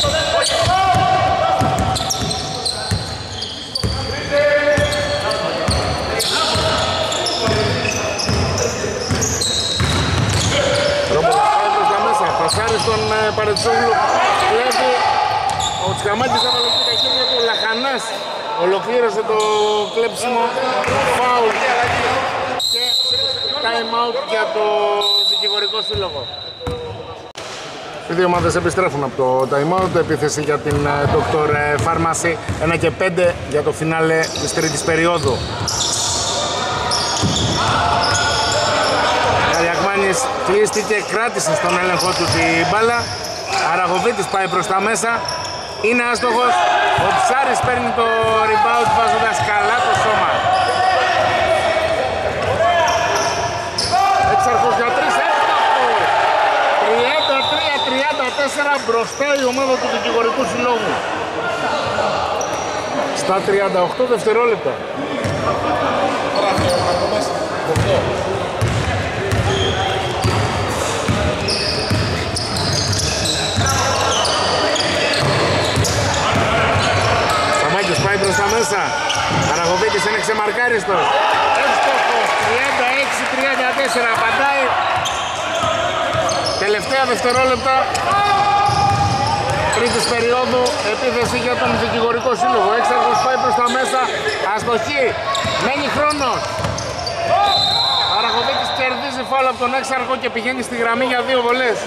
Πασάρι στον Παρετσόγλου, βλέπει ο Τσικαμάκης έβαλε εκεί τα χέρια του, ο Λαχανάς ολοκλήρωσε το κλέψιμο, φάουλ και time out για το δικηγορικό σύλλογο. Οι δύο ομάδες επιστρέφουν από το time out, επίθεση για την Dr. Pharmacy, 1 και 5 για το φινάλε της τρίτης περίοδου. Καλιακμάνης κλείστηκε, κράτησε στον έλεγχο του την μπάλα. Αραγοβίτης πάει προς τα μέσα, είναι άστοχος. Ο Ψάρης παίρνει το rebound βάζοντας καλά το σώμα. Έξαρχος για 3, εύστοχο. 33-34 μπροστά η ομάδα του δικηγορικού συλλόγου. Στα 38 δευτερόλεπτα. Πάει προς τα μέσα. Αραγοβίτης είναι ξεμαρκάριστος. Εύστοχος. 36-34. Απαντάει. Τελευταία δευτερόλεπτα τρίτης περίοδου. Επίθεση για τον δικηγορικό σύλλογο. Έξαρχος πάει προς τα μέσα. Αστοχή. Μένει χρόνος. Αραγοβίτης κερδίζει φάουλ από τον Έξαρχο και πηγαίνει στη γραμμή για 2 βολές.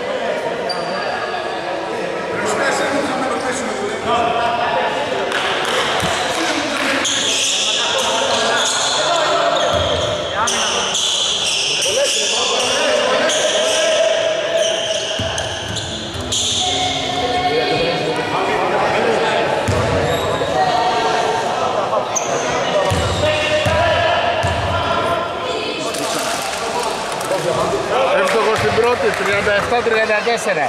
Εύστοχος στην πρώτη, 37-34.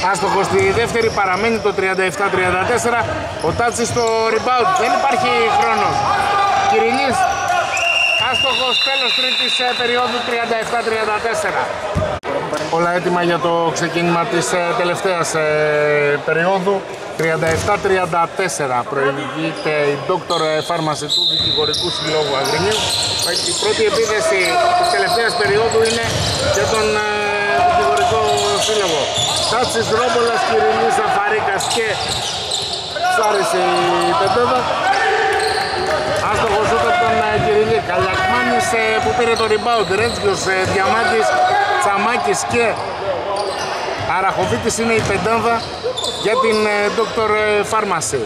Άστοχο στη δεύτερη, παραμένει το 37-34. Ο Τάτσης στο rebound, δεν υπάρχει χρόνος. Κυριλής, άστοχος, τέλος τρίτης περίοδου 37-34. Όλα έτοιμα για το ξεκίνημα της τελευταίας περίοδου. 37-34 προηγείται η Dr. Pharmacy του Δικηγορικού Συλλόγου Αγρινίου. Η πρώτη επίθεση της τελευταίας περίοδου είναι για τον Δικηγορικό Σύλλογο. Τάτσης, Ρόμπολας, Κυριλής, Αφαρίκας και Ψάρης η πεντάδα. Άστοχος ούτε από τον Κυριλή. Καλιακμάνης που πήρε το rebound. Ρέτζιος, Διαμάντης, Τσαμάκης και Αραχοβίτης είναι η πεντάδα για την Dr. Pharmacy.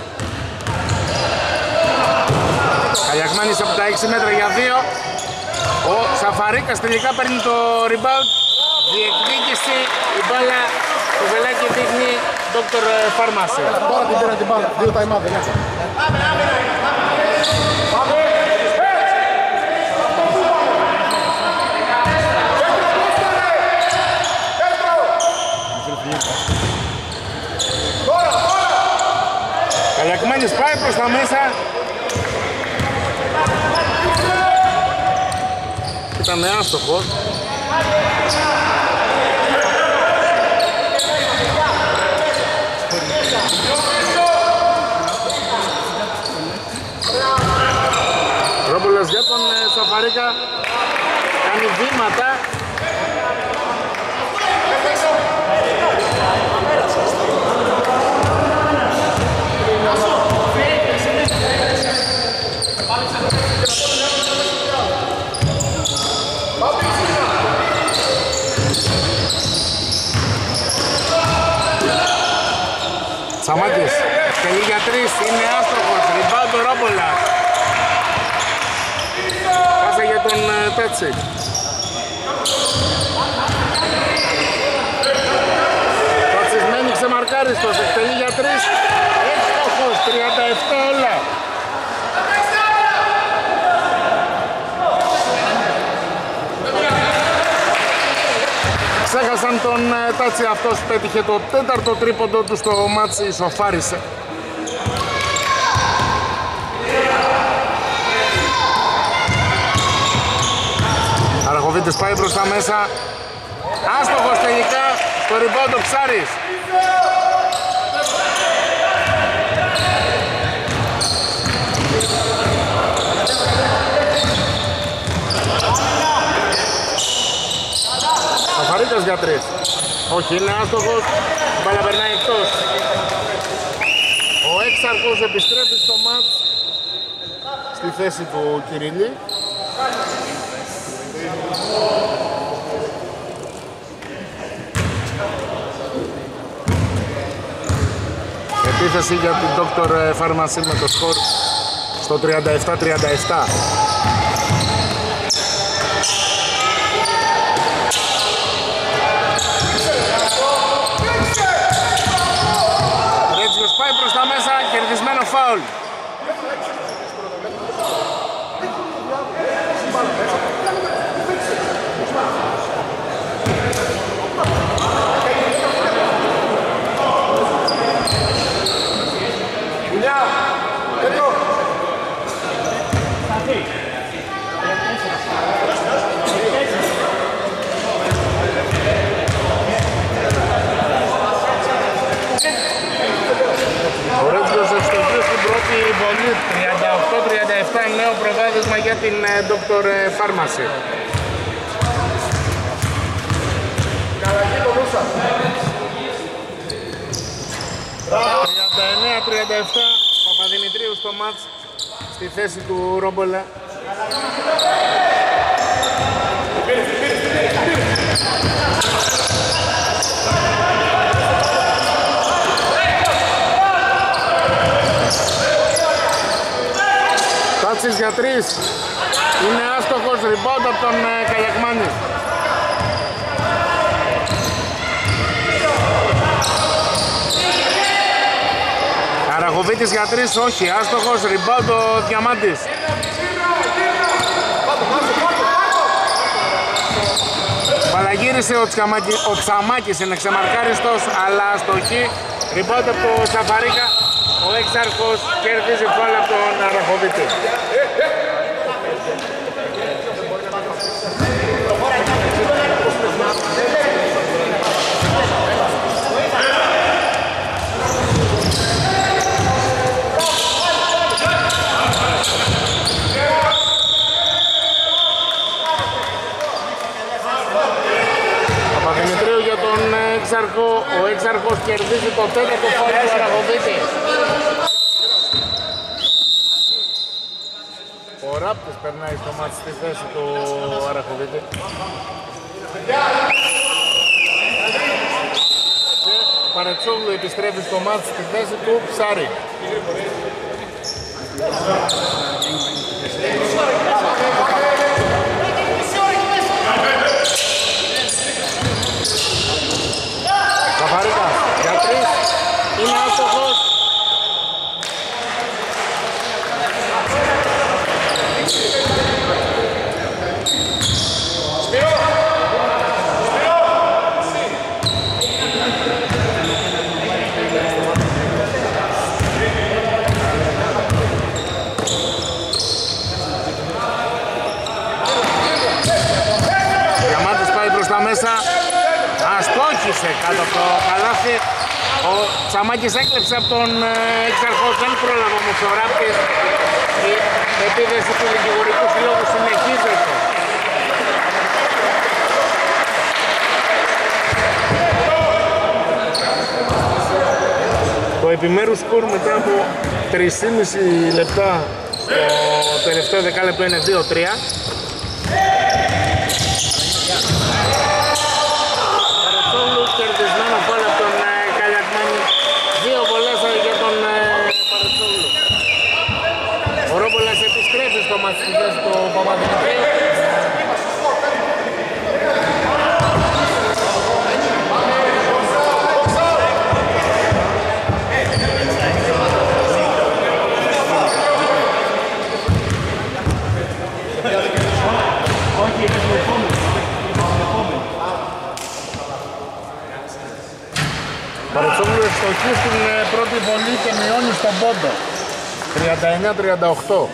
Καλιακμάνης από τα 6 μέτρα για 2. Ο Σαφαρίκας τελικά παίρνει το rebound. Διεκδίκηση, η μπάλα, το βελάκι δείχνει Dr. Pharmacy. Τώρα την πήρα την μπάλα, 2 time out δεν έτσι. Καλιακμάνης πάει προς τα μέσα. Ήταν άστοχος. Ρόμπολας για τον Σαφαρίκα. Κάνει βήματα. Τσαμάκης, τελεί για 3, είναι άστοχος, rebound το Ρόμπολας. Πάσα για τον Τάτσι. Τάτσις μένει ξεμαρκάριστος, εκτελεί για 3, έστοχος, 37 όλα. Ξέχασαν τον Τάτσι, αυτός πέτυχε το 4ο τρίποντο του στο μάτσι, ισοφάρισε. Αραχοβίτης πάει προς τα μέσα. Άστοχος τελικά, στο rebound ο Ψάρης. Σαφαρίκας για 3. Όχι, είναι άστοχος. Μπάλα περνάει εκτός. Ο Έξαρχος επιστρέφει στο μάτς στη θέση του Κυριλή. Επίθεση για την Dr. Pharmacy με το σκορ στο 37-37. Κερδισμένο φάουλ. Ο Ρέτζιος ευστοχής στην πρώτη βολή, 38-37, νέο προβάδισμα για την Dr. Pharmacy. Καλαγή το Λούσα. 39-37, Παπαδημητρίου στο μάτς στη θέση του Ρόμπολα. Τάτσης για 3, είναι άστοχος, rebound από τον Καλιακμάνη. Αραχοβίτης για 3, όχι, άστοχος, rebound ο Διαμάντης. Παλαγύρισε ο Τσαμάκης, είναι ξεμαρκάριστος, αλλά αστοχή. Rebound από το Σαφαρίκα, ο Έξαρχος κερδίζει φάουλ από τον Αραχοβίτη. Παπαδημητρίου για τον Έξαρχο, ο Έξαρχος κερδίζει το τέταρτο φάουλ του Αραχοβίτη. Ο Ράπτης περνάει στο μάτι στη θέση του Αραχοβίτη. Και Παρετσόγλου επιστρέφει στο μάτι στη θέση του Ψάρη. Σαφαρίκας για 3, είναι άστοχος. Διαμάτης πάει προς τα μέσα. Αστόχησε κάτω από το καλάθι. Ο Τσαμάκης έκλεψε από τον Έξαρχο, δεν πρόλαβε όμως ο Ράπτης. Η επίδεση του δικηγορικού συλλόγου συνεχίζεται. Το επιμέρους σκορ μετά από 3,5 λεπτά το τελευταίο δεκάλεπτο είναι 2-3. Κερδισμένο φάουλ από τον Καλιακμάνη. 2 βολές για τον Παρετσόγλου. Ο Ρόμπολας επιστρέφει στο μάτς στη θέση του Παπαδημητρίου. Παρετσόγλου ευστοχή στην πρώτη βολή και μειώνει στον πόντο. 39-38.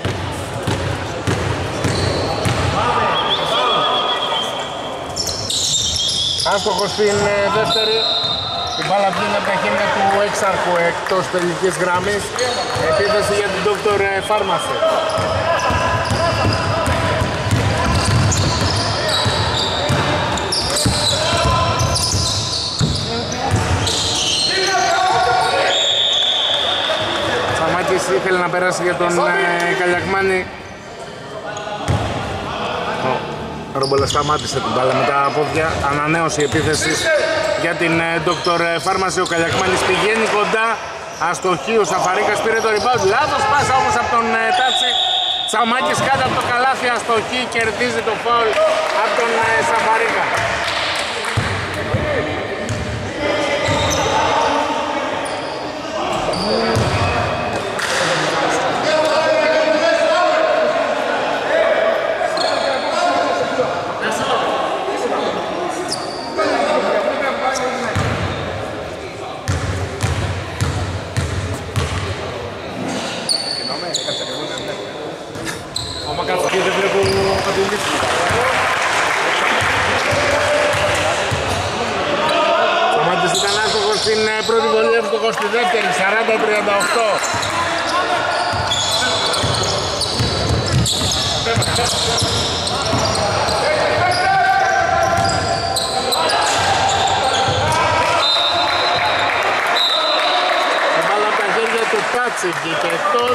Άστοχος στην δεύτερη. Η μπάλα βγαίνει από τα χέρια του Έξαρχου εκτός τελικής γραμμής. Επίθεση για την Dr. Pharmacy. Ήθελε να περάσει για τον Καλιακμάνη. Ο Ρόμπολας σταμάτησε την μπάλα με τα πόδια. Ανανέωσε η επίθεση για την Dr. Pharmacy. Ο Καλιακμάνης πηγαίνει κοντά. Αστοχή, ο Σαφαρίκας πήρε το rebound. Λάθος πάσα όμως από τον Τάτσι. Τσαμάκης κάτω από το καλάθι. Αστοχή, κερδίζει το φάουλ από τον Σαφαρίκα. Σταμάτης ήταν άστοχος στην πρώτη βολή, εύστοχος στη δεύτερη, 40-38. Μπάλα από τα χέρια του Πάτσικη και εκτός.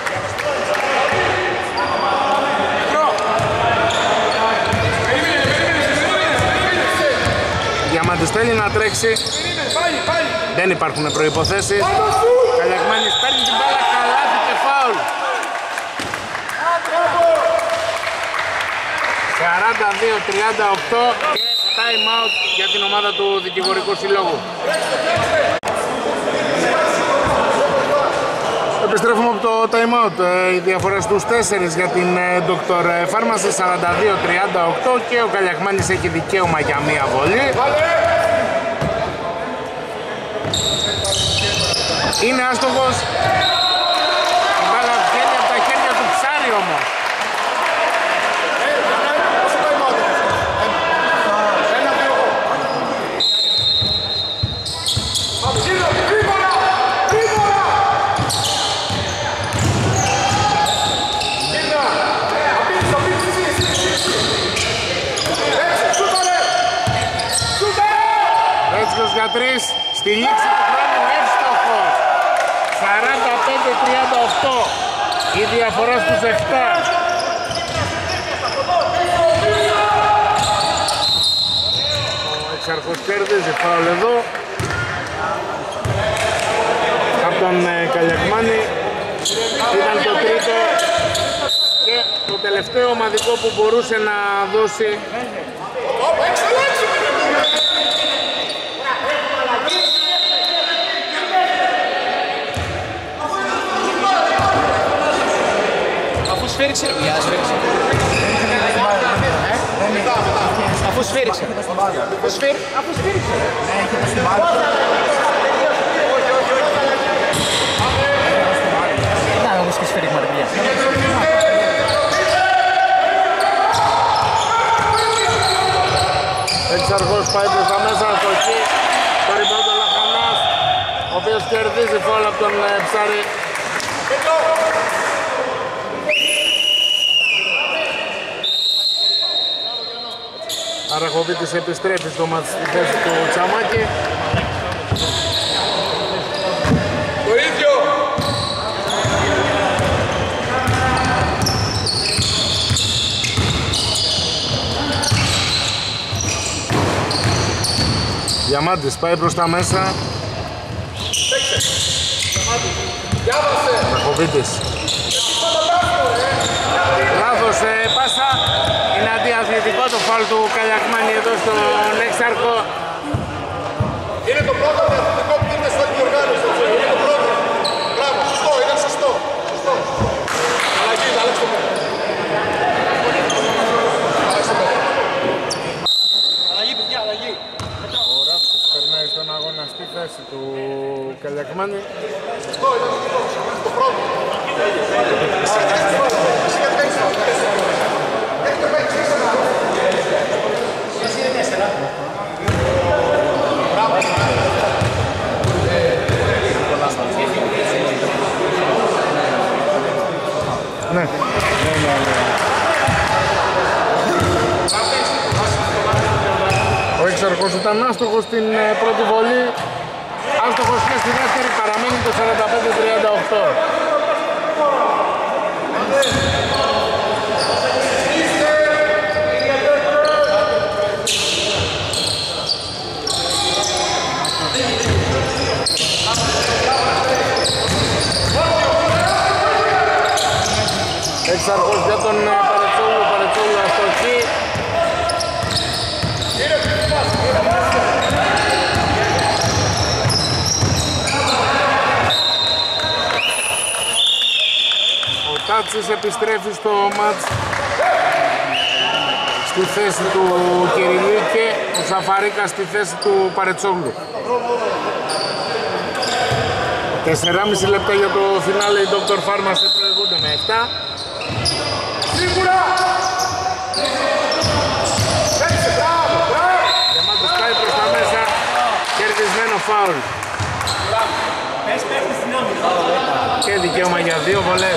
Διαμάντης θέλει να τρέξει. Δεν υπάρχουν προϋποθέσεις. Καλιακμάνης παίρνει την μπάλα, καλάθι και φάουλ. 42-38 και time out για την ομάδα του δικηγορικού συλλόγου. Επιστρέφουμε από το time out. Η διαφορά στους 4 για την Dr. Pharmacy 42-38 και ο Καλιαχμάνης έχει δικαίωμα για μία βολή. Είναι άστοχος. Η μπάλα βγαίνει από τα χέρια του Ψάρη όμως. Για 3 στη λήξη του χρόνου εύστοχος 45-38 η διαφορά στους 7. Ο Εξαρχός κέρδιζε φάουλ εδώ από τον Καλιαχμάνη. Ήταν το τρίτο και το τελευταίο ομαδικό που μπορούσε να δώσει. Σφίριξε, αφού σφίριξε. Να, όμως και σφίριγμα ρε παιδιά. Εξαρχός πάει προς τα μέσα στο εκεί. Το rebound ο Λαχανάς, ο οποίος κερδίζει φάουλ από τον Ψάρη. Αραχοβίτης επιστρέφει στο μάτς στη θέση του Τσαμάκη. Το ίδιο! Διαμάντης πάει προς τα μέσα. Αραχοβίτης. Λάθος πάσα. Είναι αντιαθλητικό το φάουλ του Καλιαχμάνη εδώ στον Έξαρχο. Είναι το πρώτο αντιαθλητικό που γίνεται στο διοργάνωση. Είναι το πρώτο. Μπράβο, σωστό, ήταν σωστό. Αλλαγή, αλλάξτε το. Αλλαγή, παιδιά, αλλαγή. Ο Ράψος περνάει στον αγώνα στη θέση του Καλιαχμάνη. Σωστό, ήταν σωστό. Το πρώτο. Ναι. Ο Έξαρχος ήταν άστοχος στην πρώτη βολή. Άστοχος και στη δεύτερη, παραμένει το 45-38. Έξαρχος για τον Παρετσόλου αστοχή. Ο Τάτσης επιστρέφει στο μάτς στη θέση του Κυριλή και ο Σαφαρίκας στη θέση του Παρετσόλου. 4,5 λεπτά για το φινάλε, οι Dr. Pharmacy προηγούνται με 7. Σίγουρα! Διαμάντης πάει προς τα μέσα, κερδισμένο φάουλ. Και δικαίωμα για 2 βολές.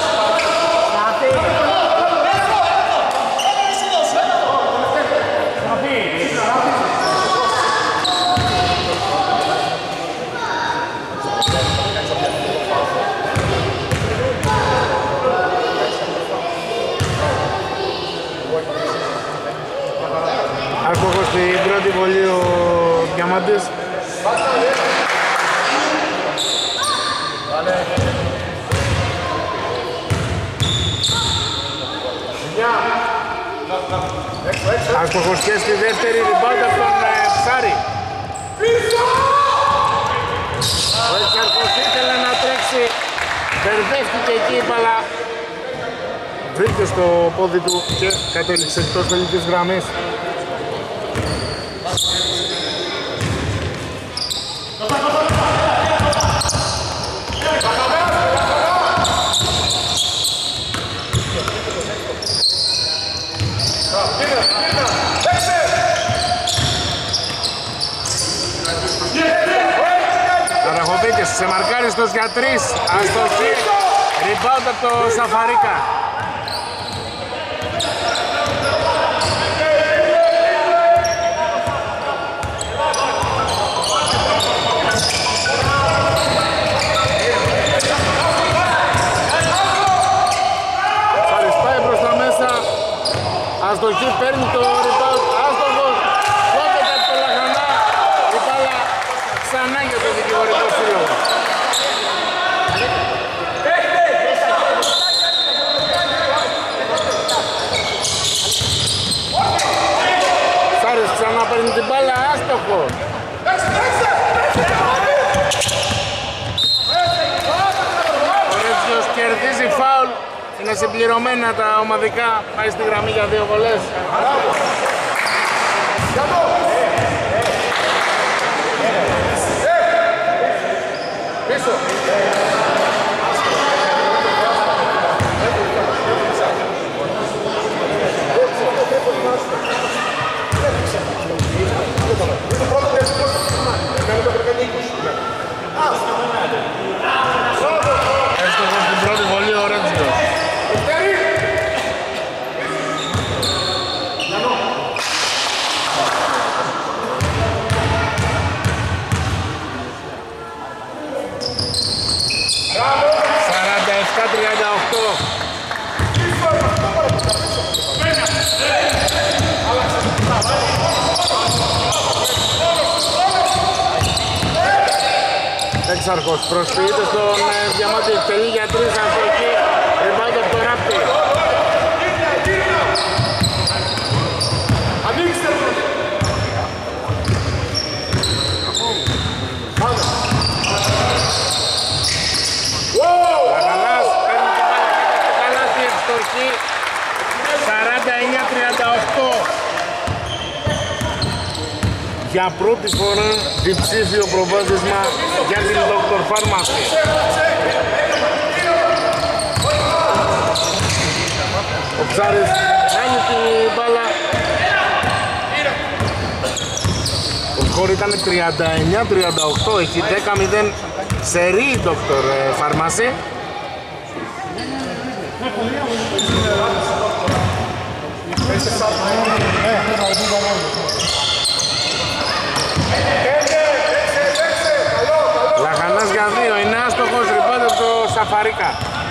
Άστοχος στην πρώτη βολή ο Διαμάντης. Άστοχος και στη δεύτερη, rebound από τον Ψάρη. Ο Εξαρχός ήθελε να τρέξει, μπερδεύτηκε και εκεί η μπάλα βρήκε στο πόδι του και κατέληξε εκτός τελικής γραμμής. Καραχοβίτης σε μαρκάριστος για 3, αστοχή, rebound από το Σαφαρίκα. Σάρις πάει προς τα μέσα, αστοχή, παίρνει το rebound, άστοχος, κόβεται από το Λαχανά, η μπάλα ξανά για το δικηγορικό σύλλογο. Σάρις ξανά παίρνει την μπάλα, άστοχος. Ο Ρέτσιος κερδίζει φάουλ, είναι συμπληρωμένα τα ομαδικά, πάει στη γραμμή για 2 βολές. Πίσω. Έστοχος στην πρώτη βολή ο Ρέτσιος. Έξαρχος προσποιείται στον Διαμάντη, εκτελεί για 3, αστοχή, rebound από το Ράπτη. Ανοίξτε! Λαχανάς παίρνει την μπάλα κάτω από το καλάθι, ευστοχή, 49-38. Για πρώτη φορά διψήφιο προβάδισμα για την Dr. Pharmacy. Ο Ψάρης κάνει την μπάλα. Το σκορ ήταν 39-38, έχει 10-0 σερί Dr. Pharmacy. Λαχανάς για 2, είναι άστοχος, rebound από το Σαφαρίκα.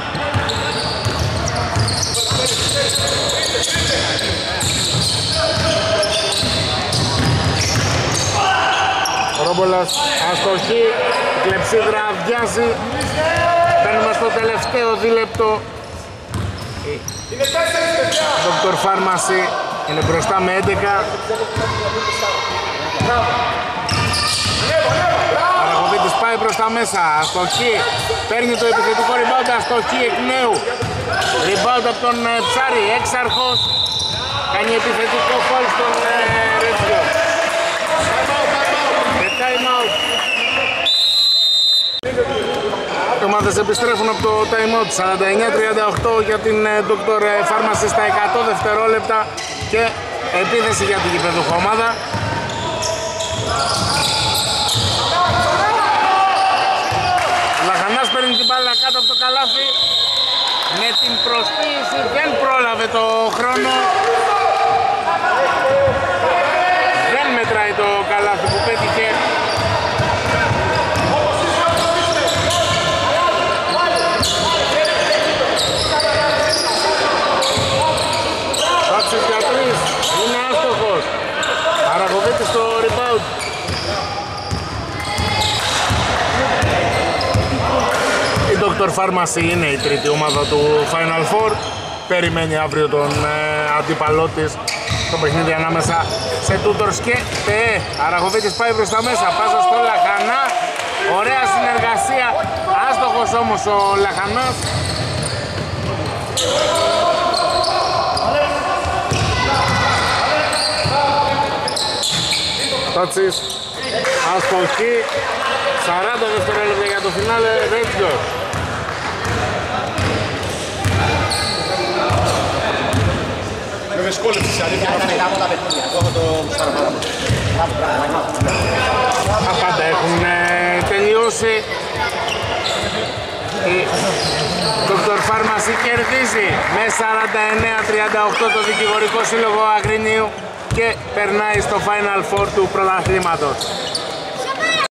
Ρόμπολας, αστοχή, κλεψίδρα αδειάζει. Μπαίνουμε στο τελευταίο δίλεπτο. Dr. Pharmacy είναι μπροστά με 11. Αραγοβίτης πάει προς τα μέσα, αστοχή, παίρνει το επιθετικό rebound, αστοχή εκ νέου. Rebound από τον Ψάρη, Έξαρχος, κάνει επιθετικό φόλ στον Ρέτσιο. Time out. Οι ομάδες επιστρέφουν από το time out, 49-38 για την Dr. Pharmacy στα 100 δευτερόλεπτα και επίθεση για την γηπεδούχο ομάδα. Λαχανάς παίρνει την μπάλα κάτω από το καλάθι. Με την προσποίηση δεν πρόλαβε το χρόνο. Δεν μετράει το καλάθι που πέτυχε. Πάψης για 3, είναι άστοχος. Αραγοβίτης στο rebound. Η Dr. Pharmacy είναι η τρίτη ομάδα του Final Four. Περιμένει αύριο τον αντίπαλό της στο παιχνίδι ανάμεσα σε Tutors και ΤΕ. Αραγοβίτης πάει προς τα μέσα, πάσα στο Λαχανά. Ωραία συνεργασία, άστοχος όμως ο Λαχανάς. Τότσις, αστοχή, 40 δευτερόλεπτα για το φινάλε, Rangers. Με δυσκόλεψες, αλήθεια. Τα πάντα έχουν τελειώσει. Η Dr. Pharmacy κερδίζει με 49-38 το δικηγορικό σύλλογο Αγρινίου και περνάει στο Final Four του πρωταθλήματος.